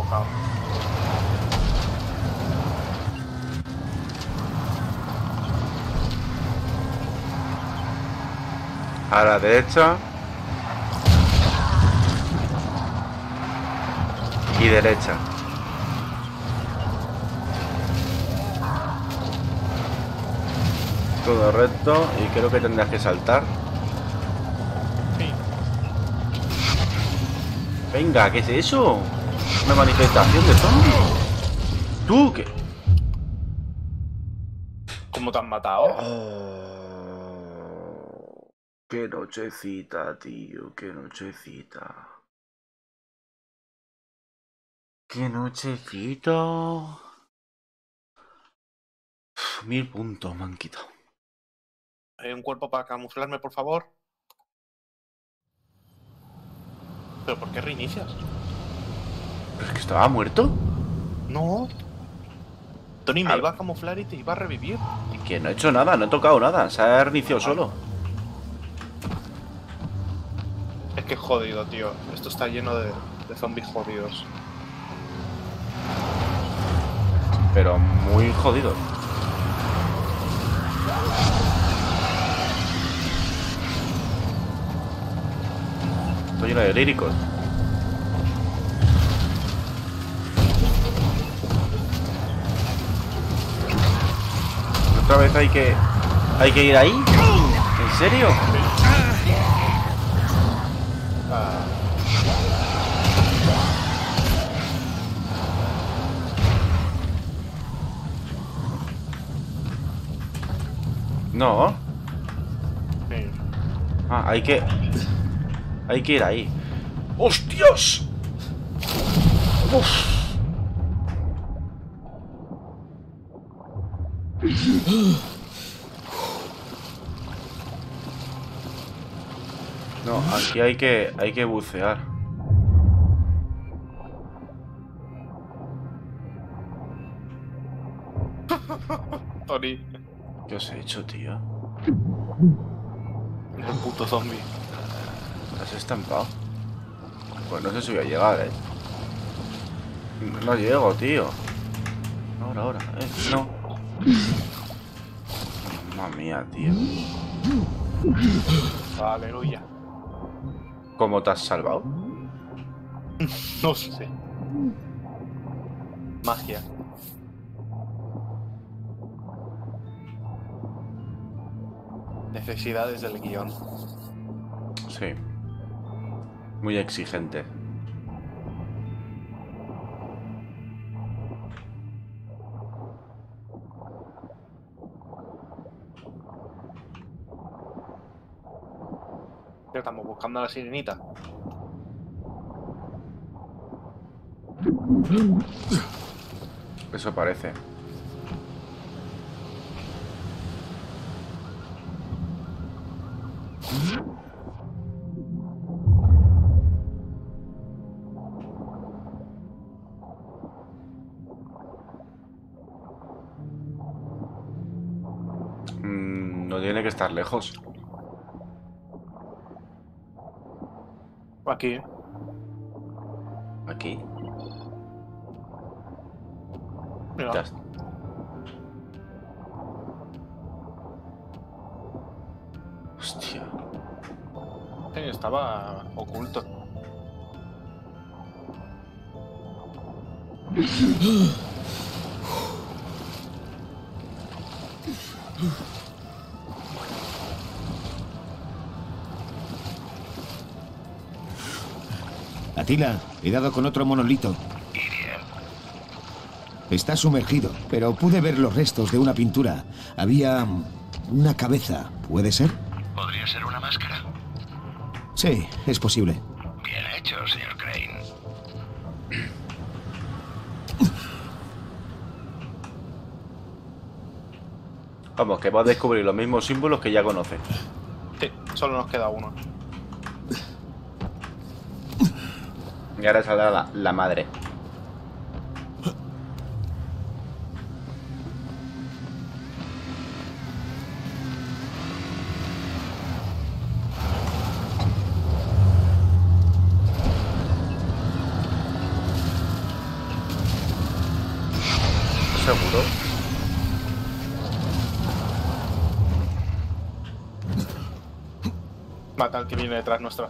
tocado. A la derecha. Y derecha. Todo recto y creo que tendrás que saltar. Sí. Venga, ¿qué es eso? Una manifestación de zombies. ¿Tú qué? ¿Cómo te han matado? Oh, qué nochecita, tío, qué nochecita. Qué nochecita. Uf, mil puntos me han quitado. ¿Hay un cuerpo para camuflarme, por favor? ¿Pero por qué reinicias? ¿Pero es que estaba muerto? No. Tony, me Ah. iba a camuflar y te iba a revivir. Es que no he hecho nada, no he tocado nada. Se ha reiniciado solo. Es que es jodido, tío. Esto está lleno de, de zombies jodidos. Pero muy jodido. Estoy lleno de líricos. Otra vez hay que... ¿Hay que ir ahí? ¿En serio? Ah. No. Sí. Ah, hay que... Hay que ir ahí. ¡Hostias! Uf. No, aquí hay que... Hay que bucear. Tony. ¿Qué os he hecho, tío? Un puto zombie. ¿Has estampado? Pues no sé si voy a llegar, eh. No llego, tío. Ahora, ahora, eh. No. Mamma mía, tío. Aleluya. ¿Cómo te has salvado? No sé. Magia. Necesidades del guión. Sí. Muy exigente. ¿Qué estamos buscando a la sirenita? Eso parece. Mm, no tiene que estar lejos. Aquí. Aquí. Mira. Ya está. Hostia. Sí, estaba oculto. Atila, cuidado con otro monolito. Está sumergido, pero pude ver los restos de una pintura. Había una cabeza, ¿puede ser? ¿Podría ser una máscara? Sí, es posible. Bien hecho, señor Crane. Vamos, que va a descubrir los mismos símbolos que ya conoce. Sí, solo nos queda uno. Y ahora saldrá la, la madre. Mata al que viene detrás nuestra.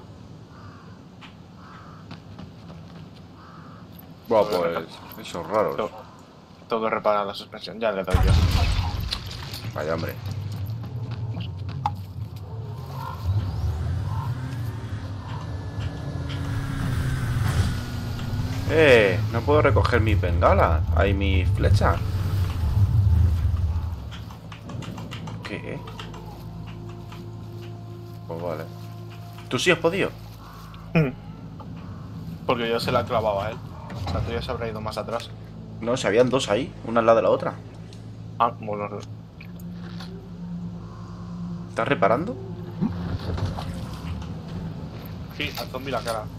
Buah, pues esos raros. Tengo, tengo que reparar la suspensión. Ya le doy yo. Vaya, hombre. Eh, no puedo recoger mi bengala. Hay mi flecha. ¿Qué? Pues vale. ¿Tú sí has podido? Porque yo se la clavaba a él. La tuya se habrá ido más atrás. No, se habían dos ahí, una al lado de la otra. Ah, bueno. ¿Estás reparando? Sí, al zombie la cara.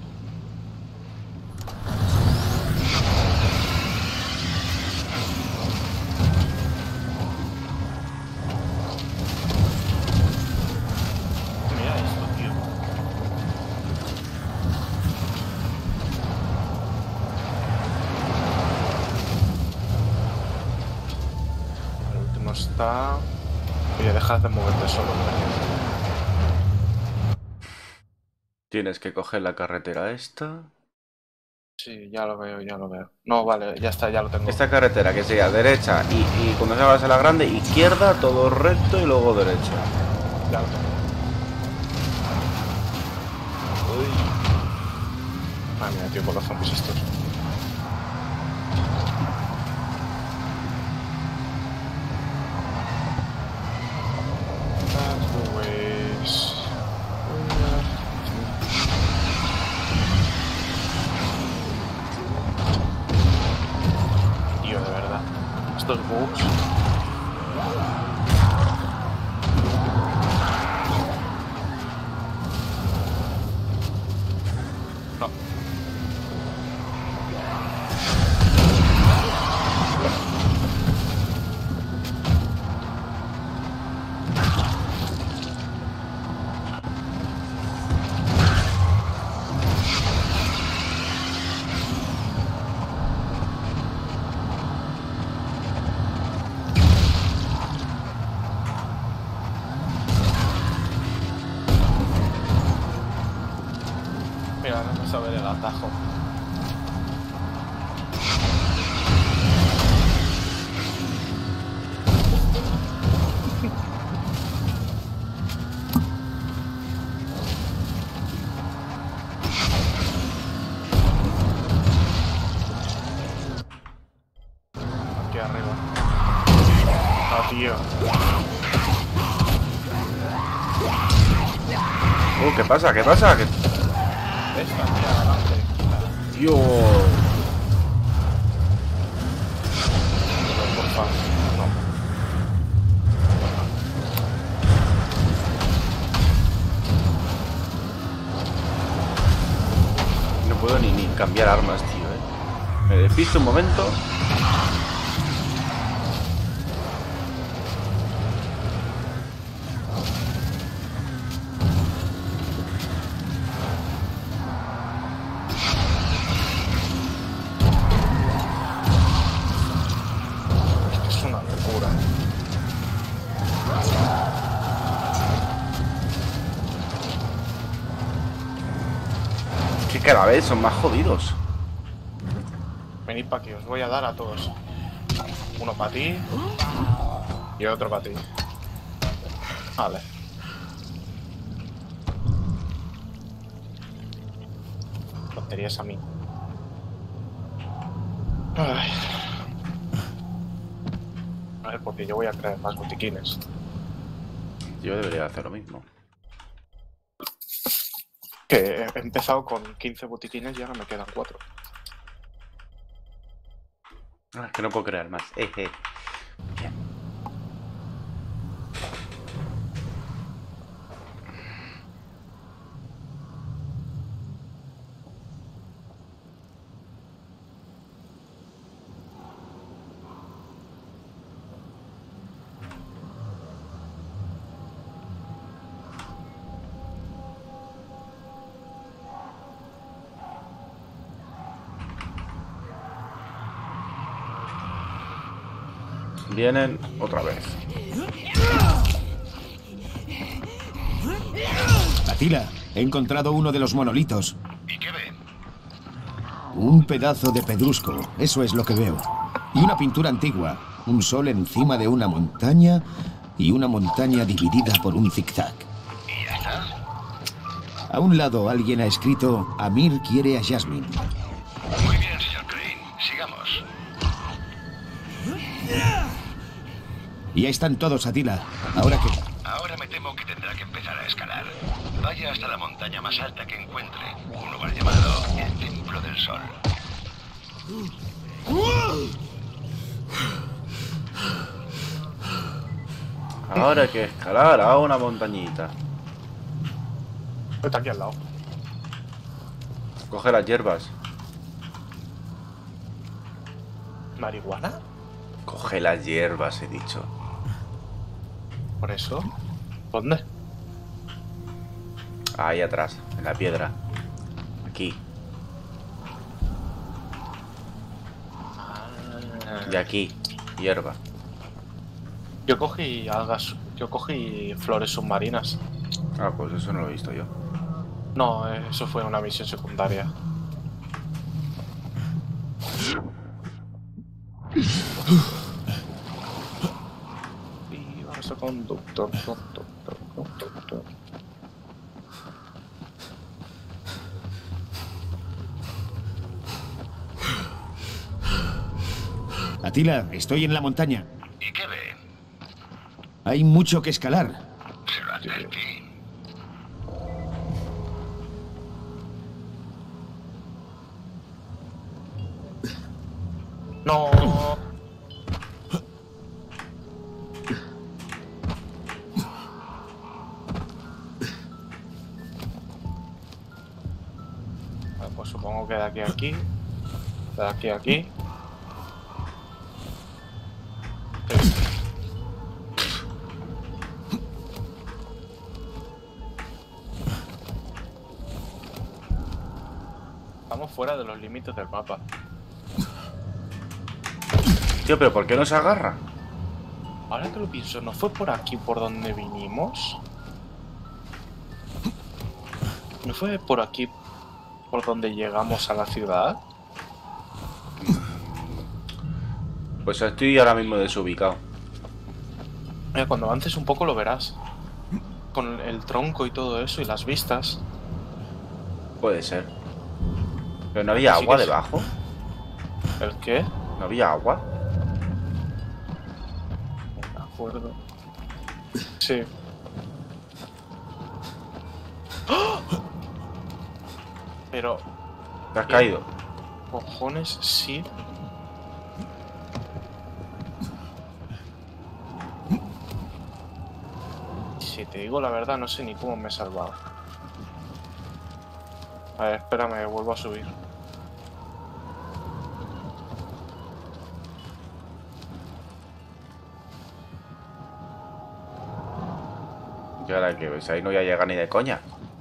Mira esto, tío. El último está... Oye, dejas de moverte solo. Tienes que coger la carretera esta. Sí, ya lo veo, ya lo veo. No, vale, ya está, ya lo tengo. Esta carretera que sea derecha y, y cuando salgas a la grande, izquierda, todo recto y luego derecha. Ya lo tengo. Uy. Ah, mira, tío, con los zombies estos. That's the ways. Tío, de verdad. Estos bugs. No. Mira, vamos a ver el atajo. Aquí arriba. Ah, tío. Uh, ¿qué pasa? ¿Qué pasa? ¿Qué... Esta, aquí adelante. Tío. Pero, por favor, no. No puedo ni, ni cambiar armas, tío, eh. Me despisto un momento. Es una locura. Que cada vez son más jodidos. Venid para aquí, os voy a dar a todos. Uno para ti y otro para ti. Vale. Tonterías a mí. Ay. A ver, porque yo voy a traer más botiquines. Yo debería hacer lo mismo. Que he empezado con quince botiquines y ahora me quedan cuatro. Ah, es que no puedo crear más. Eje. Bien. Vienen otra vez. Atila, he encontrado uno de los monolitos. ¿Y qué ve? Un pedazo de pedrusco, eso es lo que veo. Y una pintura antigua, un sol encima de una montaña y una montaña dividida por un zigzag. ¿Y ya está? A un lado alguien ha escrito, Amir quiere a Jasmine. Muy bien, señor Crane. Sigamos. Y ahí están todos, Atila. ¿Ahora qué? Ahora me temo que tendrá que empezar a escalar. Vaya hasta la montaña más alta que encuentre, un lugar llamado el Templo del Sol. Ahora hay que escalar a una montañita. Está aquí al lado. Coge las hierbas. ¿Marihuana? Coge las hierbas, he dicho. ¿Por eso? ¿Dónde? Ahí atrás, en la piedra. Aquí. Ah. Y aquí, hierba. Yo cogí algas, yo cogí flores submarinas. Ah, pues eso no lo he visto yo. No, eso fue una misión secundaria. Y vamos a conductor, conductor, conductor. Atila, estoy en la montaña. ¿Y qué ve? Hay mucho que escalar. Se lo advertí. No. Vale, pues supongo que de aquí a aquí, de aquí a aquí. Estamos fuera de los límites del mapa. Tío, pero ¿por qué no se agarra? Ahora que lo pienso, ¿no fue por aquí por donde vinimos? ¿No fue por aquí por donde llegamos a la ciudad? Pues estoy ahora mismo desubicado. Mira, cuando avances un poco lo verás. Con el tronco y todo eso y las vistas. Puede ser. Pero no había Sí agua que sí. debajo. ¿El qué? No había agua. No me acuerdo. Sí. ¡Oh! Pero... ¿Te has caído? Cojones, sí. Si te digo la verdad, no sé ni cómo me he salvado. A ver, espérame, vuelvo a subir. ¿Y ahora qué ves? Ahí no voy a llegar ni de coña.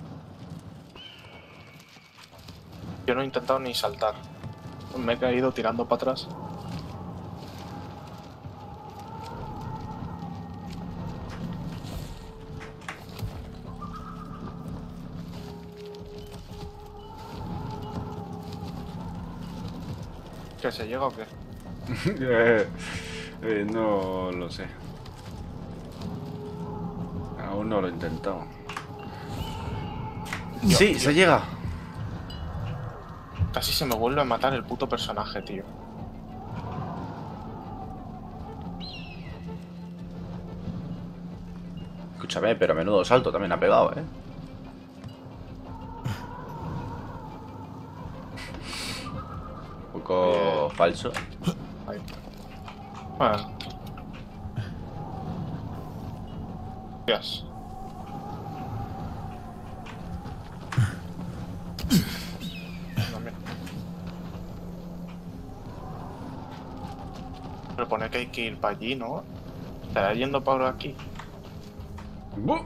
Yo no he intentado ni saltar. Me he caído tirando para atrás. ¿Que se llega o qué? eh, eh, no lo sé. Aún no lo he intentado. Sí, se llega. Casi se me vuelve a matar el puto personaje, tío. Escúchame, pero menudo salto también ha pegado, ¿eh? Un poco falso. Ahí. Bueno. Dios. Pero pone que hay que ir para allí, ¿no? ¿Estará yendo para aquí? ¡Buh!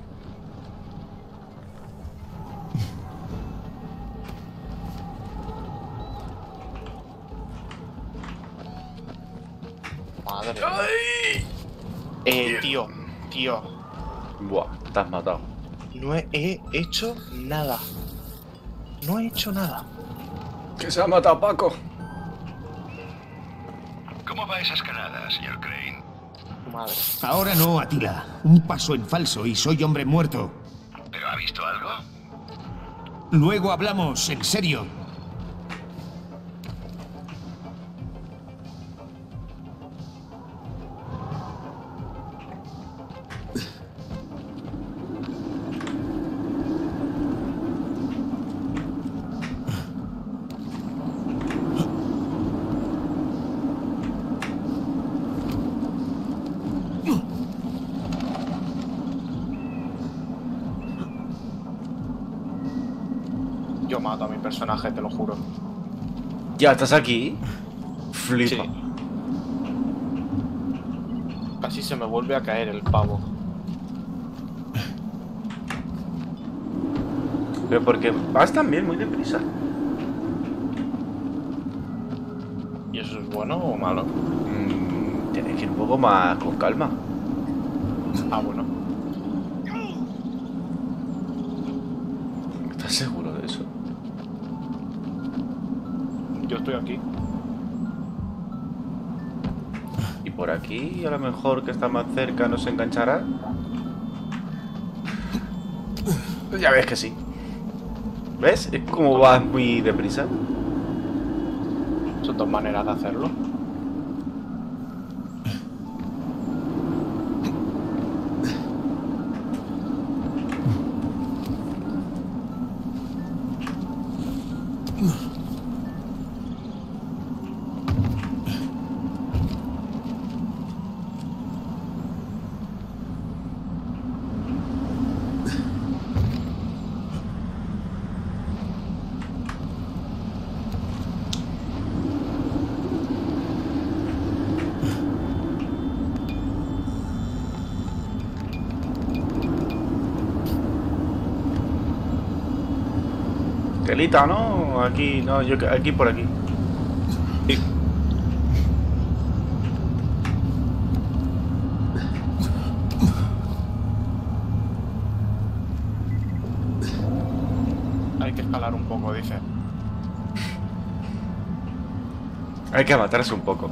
Madre mía. Eh, tío, tío. Buah, te has matado. No he, he hecho nada. No he hecho nada. Que se ha matado Paco. ¿Cómo va esa escalada, señor Crane? Madre. Ahora no, Atila. Un paso en falso y soy hombre muerto. ¿Pero ha visto algo? Luego hablamos, en serio. Yo mato a mi personaje, te lo juro. ¿Ya estás aquí? Flipa. Sí. Casi se me vuelve a caer el pavo. Pero porque vas también muy deprisa. ¿Y eso es bueno o malo? Mm, tienes que ir un poco más con calma. Ah, bueno. ¿Estás seguro de eso? Yo estoy aquí. ¿Y por aquí a lo mejor que está más cerca nos enganchará? Pues ya ves que sí. ¿Ves? Es como vas muy deprisa. Son dos maneras de hacerlo. Telita, ¿no? Aquí, no, yo aquí por aquí. Sí. Hay que escalar un poco, dice. Hay que matarse un poco.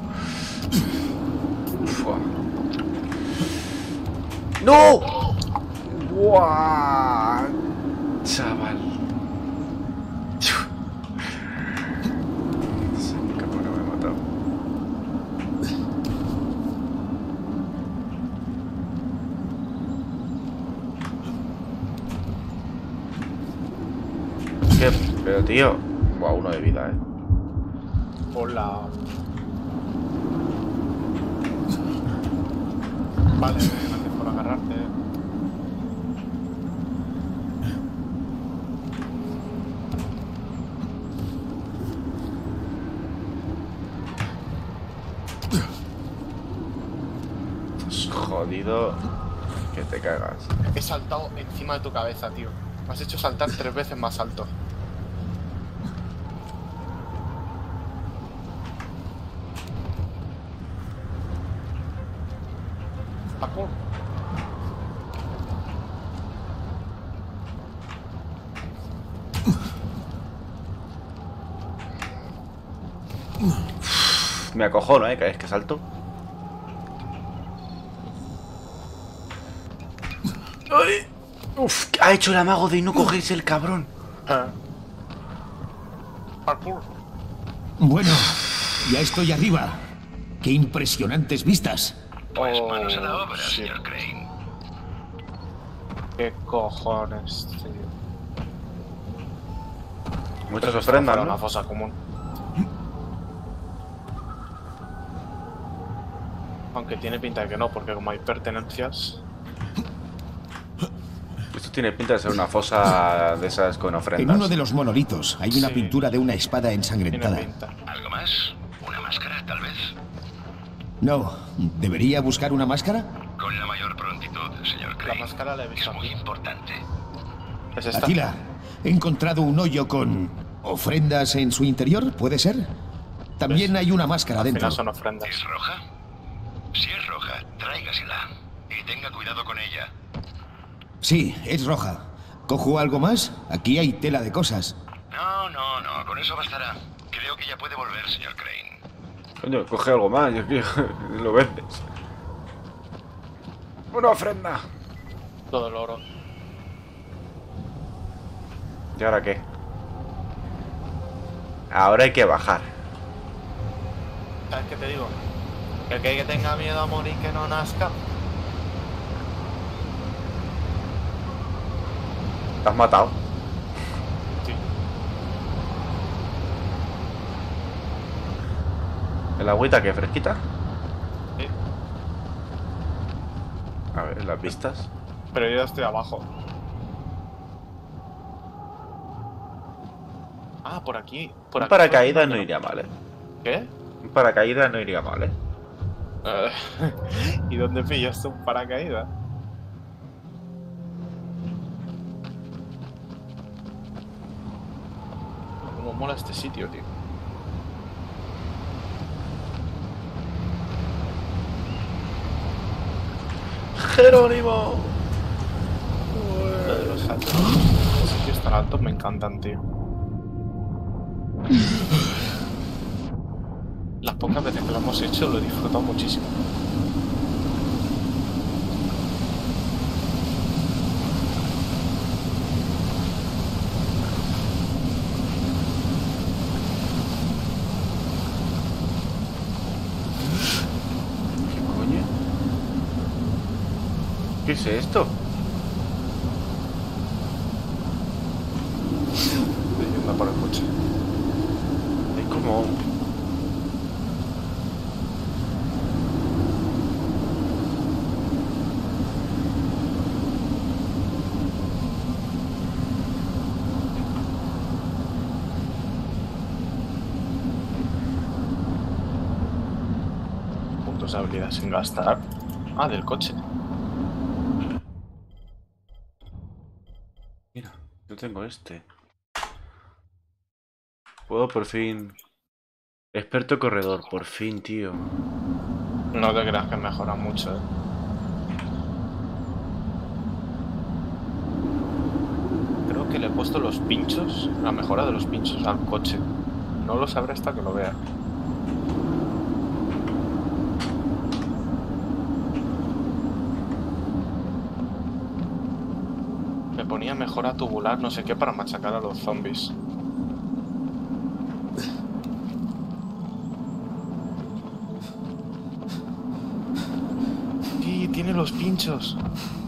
Fua. ¡No! ¡Buah! Chaval. Qué bueno me he matado. ¿Qué? Pero tío. Buah, uno de vida, eh. Hola. Vale, gracias por agarrarte. Estás jodido. Que te cagas. He saltado encima de tu cabeza, tío. Me has hecho saltar tres veces más alto. Paco. Me acojono, eh, cada vez que salto. ¡Ay! Uf, ha hecho el amago de no cogerse el cabrón. Ah. Parkour. Bueno, ya estoy arriba. Qué impresionantes vistas. Pues Oh, manos a la obra, sí. señor Crane. ¿Qué cojones, tío? Muchas Pero ofrendas, para ¿no? una fosa común. Aunque tiene pinta de que no, porque como hay pertenencias... Esto tiene pinta de ser una fosa de esas con ofrendas. En uno de los monolitos hay una Sí. pintura de una espada Tiene ensangrentada. pinta. ¿Algo más? ¿Una máscara, tal vez? No, ¿debería buscar una máscara? Con la mayor prontitud, señor La Crane. máscara la he visto Es muy aquí. importante. ¿Es esta? Atila, he encontrado un hoyo con ofrendas en su interior, ¿puede ser? También hay una máscara Al dentro. final son ofrendas. ¿Es roja? Si es roja, tráigasela. Y tenga cuidado con ella. Sí, es roja. ¿Cojo algo más? Aquí hay tela de cosas. No, no, no, con eso bastará. Creo que ya puede volver, señor Crane. Coño, coge algo más, yo quiero... lo vendes. Una ofrenda. Todo el oro. ¿Y ahora qué? Ahora hay que bajar. ¿Sabes qué te digo? Que el que tenga miedo a morir que no nazca. ¿Te has matado? Sí. ¿El agüita qué? ¿Fresquita? Sí. A ver, las vistas. Pero yo ya estoy abajo. Ah, por aquí. Por Un aquí paracaídas no iría mal, ¿eh? ¿Qué? Un paracaídas no iría mal, ¿eh? Eh, ¿Y dónde pillas un paracaídas? Cómo mola este sitio, tío. ¡Jerónimo! Lo de los altos. Los sitios tan altos me encantan, tío. Las pocas veces que lo hemos hecho lo he disfrutado muchísimo. ¿Qué coño? ¿Qué es esto? Estoy yendo por el coche. Es como... Puntos de habilidad sin gastar. Ah, del coche. Mira, yo tengo este. Puedo por fin... Experto corredor, por fin, tío. No te creas que mejora mucho, eh. Creo que le he puesto los pinchos, la mejora de los pinchos al coche. No lo sabré hasta que lo vea. Me ponía mejora tubular, no sé qué, para machacar a los zombies. Sí, tiene los pinchos.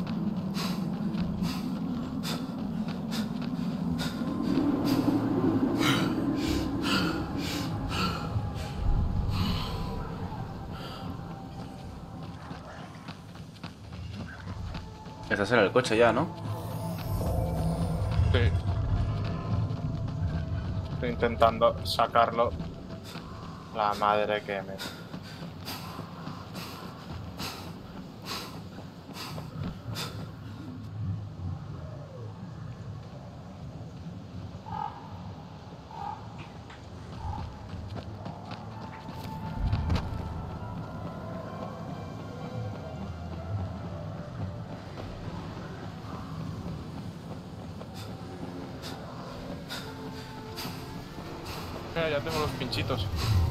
Estás en el coche ya, ¿no? Sí. Estoy intentando sacarlo. La madre que me... Mira, ya tengo los pinchitos.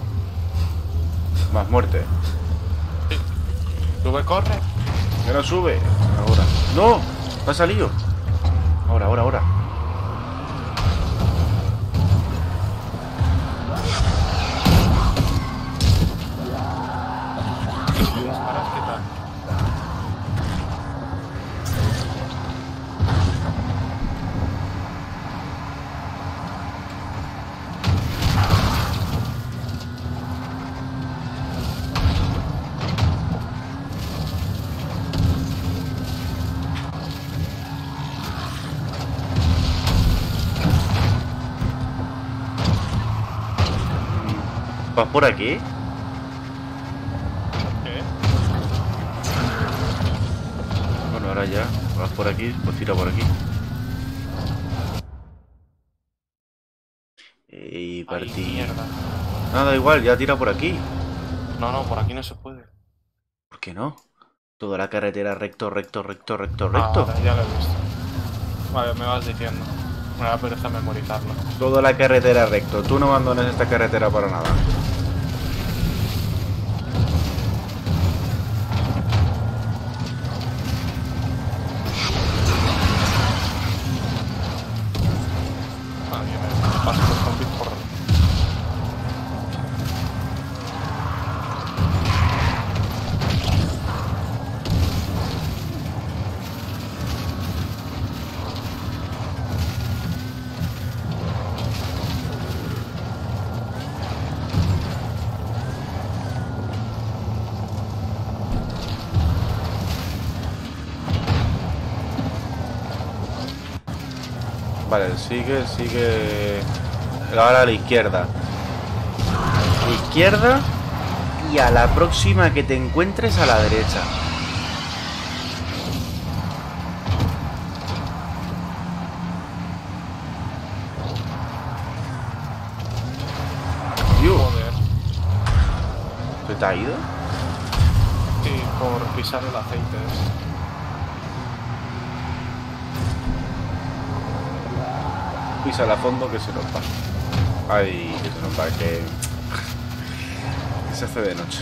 Más muerte. Sí. Sube, corre. Que no sube. Ahora. ¡No! ¡Me ha salido! Ahora, ahora, ahora. Disparas, ¿qué tal? ¿Vas por aquí? ¿Qué? Bueno, ahora ya. Vas por aquí, pues tira por aquí. Y Ay, partí. mierda. Nada, igual, ya tira por aquí. No, no, por aquí no se puede. ¿Por qué no? Toda la carretera recto, recto, recto, recto, recto. Ahora, ya lo he visto. Vale, me vas diciendo. Me da pereza memorizarlo. Toda la carretera recto. Tú no abandones esta carretera para nada. Vale, yo me paso los zombies por... Vale, sigue, sigue. Ahora a la izquierda. Izquierda. Y a la próxima que te encuentres a la derecha. Dios. Joder. ¿Se te ha ido? Sí, por pisar el aceite. Pisa a fondo que se nos va. Ay, que se nos va, que... que se hace de noche.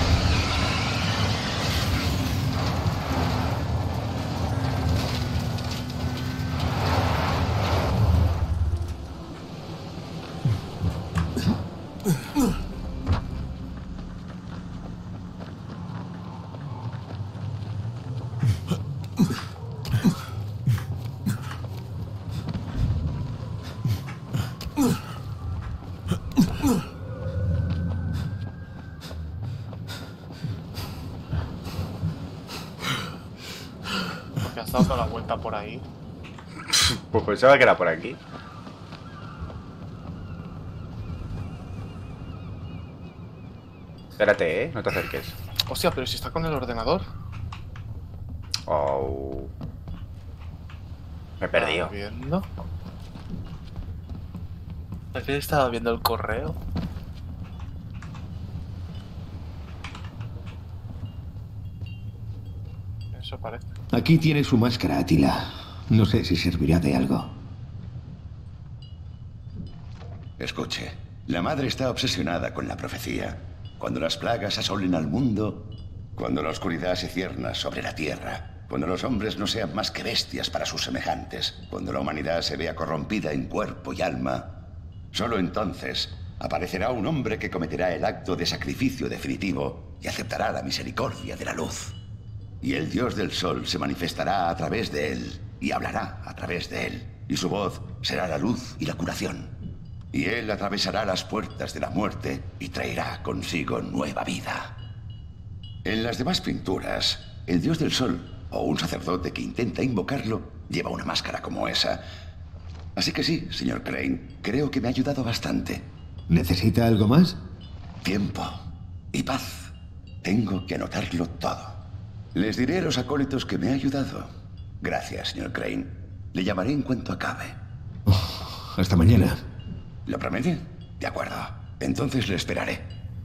¿Te has dado toda la vuelta por ahí? Pues pensaba que era por aquí. Espérate, ¿eh? No te acerques. Hostia, pero si está con el ordenador. Oh. Me he perdido. ¿Estaba viendo? ¿A qué estaba viendo el correo? Eso parece. Aquí tiene su máscara, Atila. No sé si servirá de algo. Escuche, la madre está obsesionada con la profecía. Cuando las plagas asolen al mundo, cuando la oscuridad se cierna sobre la tierra, cuando los hombres no sean más que bestias para sus semejantes, cuando la humanidad se vea corrompida en cuerpo y alma, solo entonces aparecerá un hombre que cometerá el acto de sacrificio definitivo y aceptará la misericordia de la luz. Y el Dios del Sol se manifestará a través de él y hablará a través de él, y su voz será la luz y la curación. Y él atravesará las puertas de la muerte y traerá consigo nueva vida. En las demás pinturas, el Dios del Sol o un sacerdote que intenta invocarlo lleva una máscara como esa. Así que sí, señor Crane, creo que me ha ayudado bastante. ¿Necesita algo más? Tiempo y paz. Tengo que anotarlo todo. Les diré a los acólitos que me ha ayudado. Gracias, señor Crane. Le llamaré en cuanto acabe. Oh, hasta mañana. ¿Lo promete? De acuerdo. Entonces le esperaré.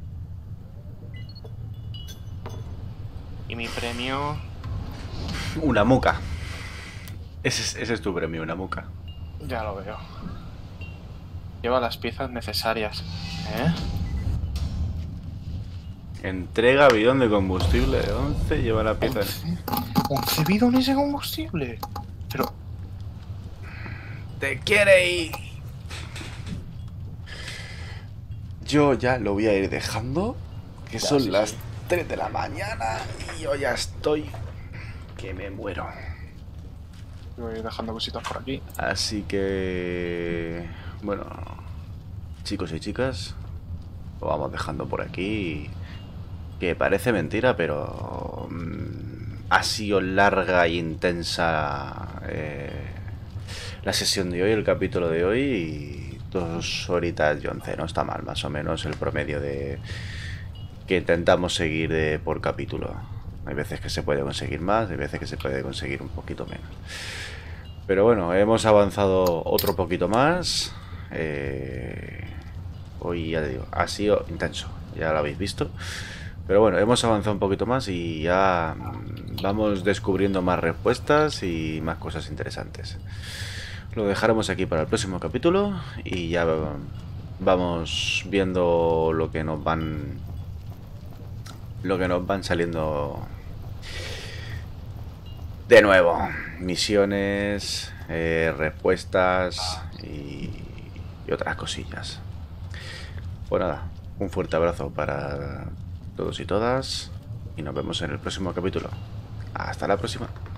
Y mi premio... Una muca. Ese es, ese es tu premio, una muca. Ya lo veo. Lleva las piezas necesarias. ¿Eh? Entrega bidón de combustible de once, lleva la pieza... ¿once bidones de combustible? Pero... ¡Te quiere ir! Yo ya lo voy a ir dejando, que ya, son sí, las sí. tres de la mañana y yo ya estoy que me muero. Voy a ir dejando cositas por aquí. Así que... bueno, chicos y chicas, lo vamos dejando por aquí. Que parece mentira, pero mmm, ha sido larga e intensa eh, la sesión de hoy, el capítulo de hoy, y dos horitas y once, no está mal, más o menos el promedio de que intentamos seguir de, por capítulo. Hay veces que se puede conseguir más, hay veces que se puede conseguir un poquito menos. Pero bueno, hemos avanzado otro poquito más. Eh, hoy ya te digo, ha sido intenso, ya lo habéis visto. Pero bueno, hemos avanzado un poquito más y ya vamos descubriendo más respuestas y más cosas interesantes. Lo dejaremos aquí para el próximo capítulo y ya vamos viendo lo que nos van lo que nos van saliendo de nuevo. Misiones, eh, respuestas y, y otras cosillas. Pues nada, un fuerte abrazo para todos y todas y nos vemos en el próximo capítulo. Hasta la próxima.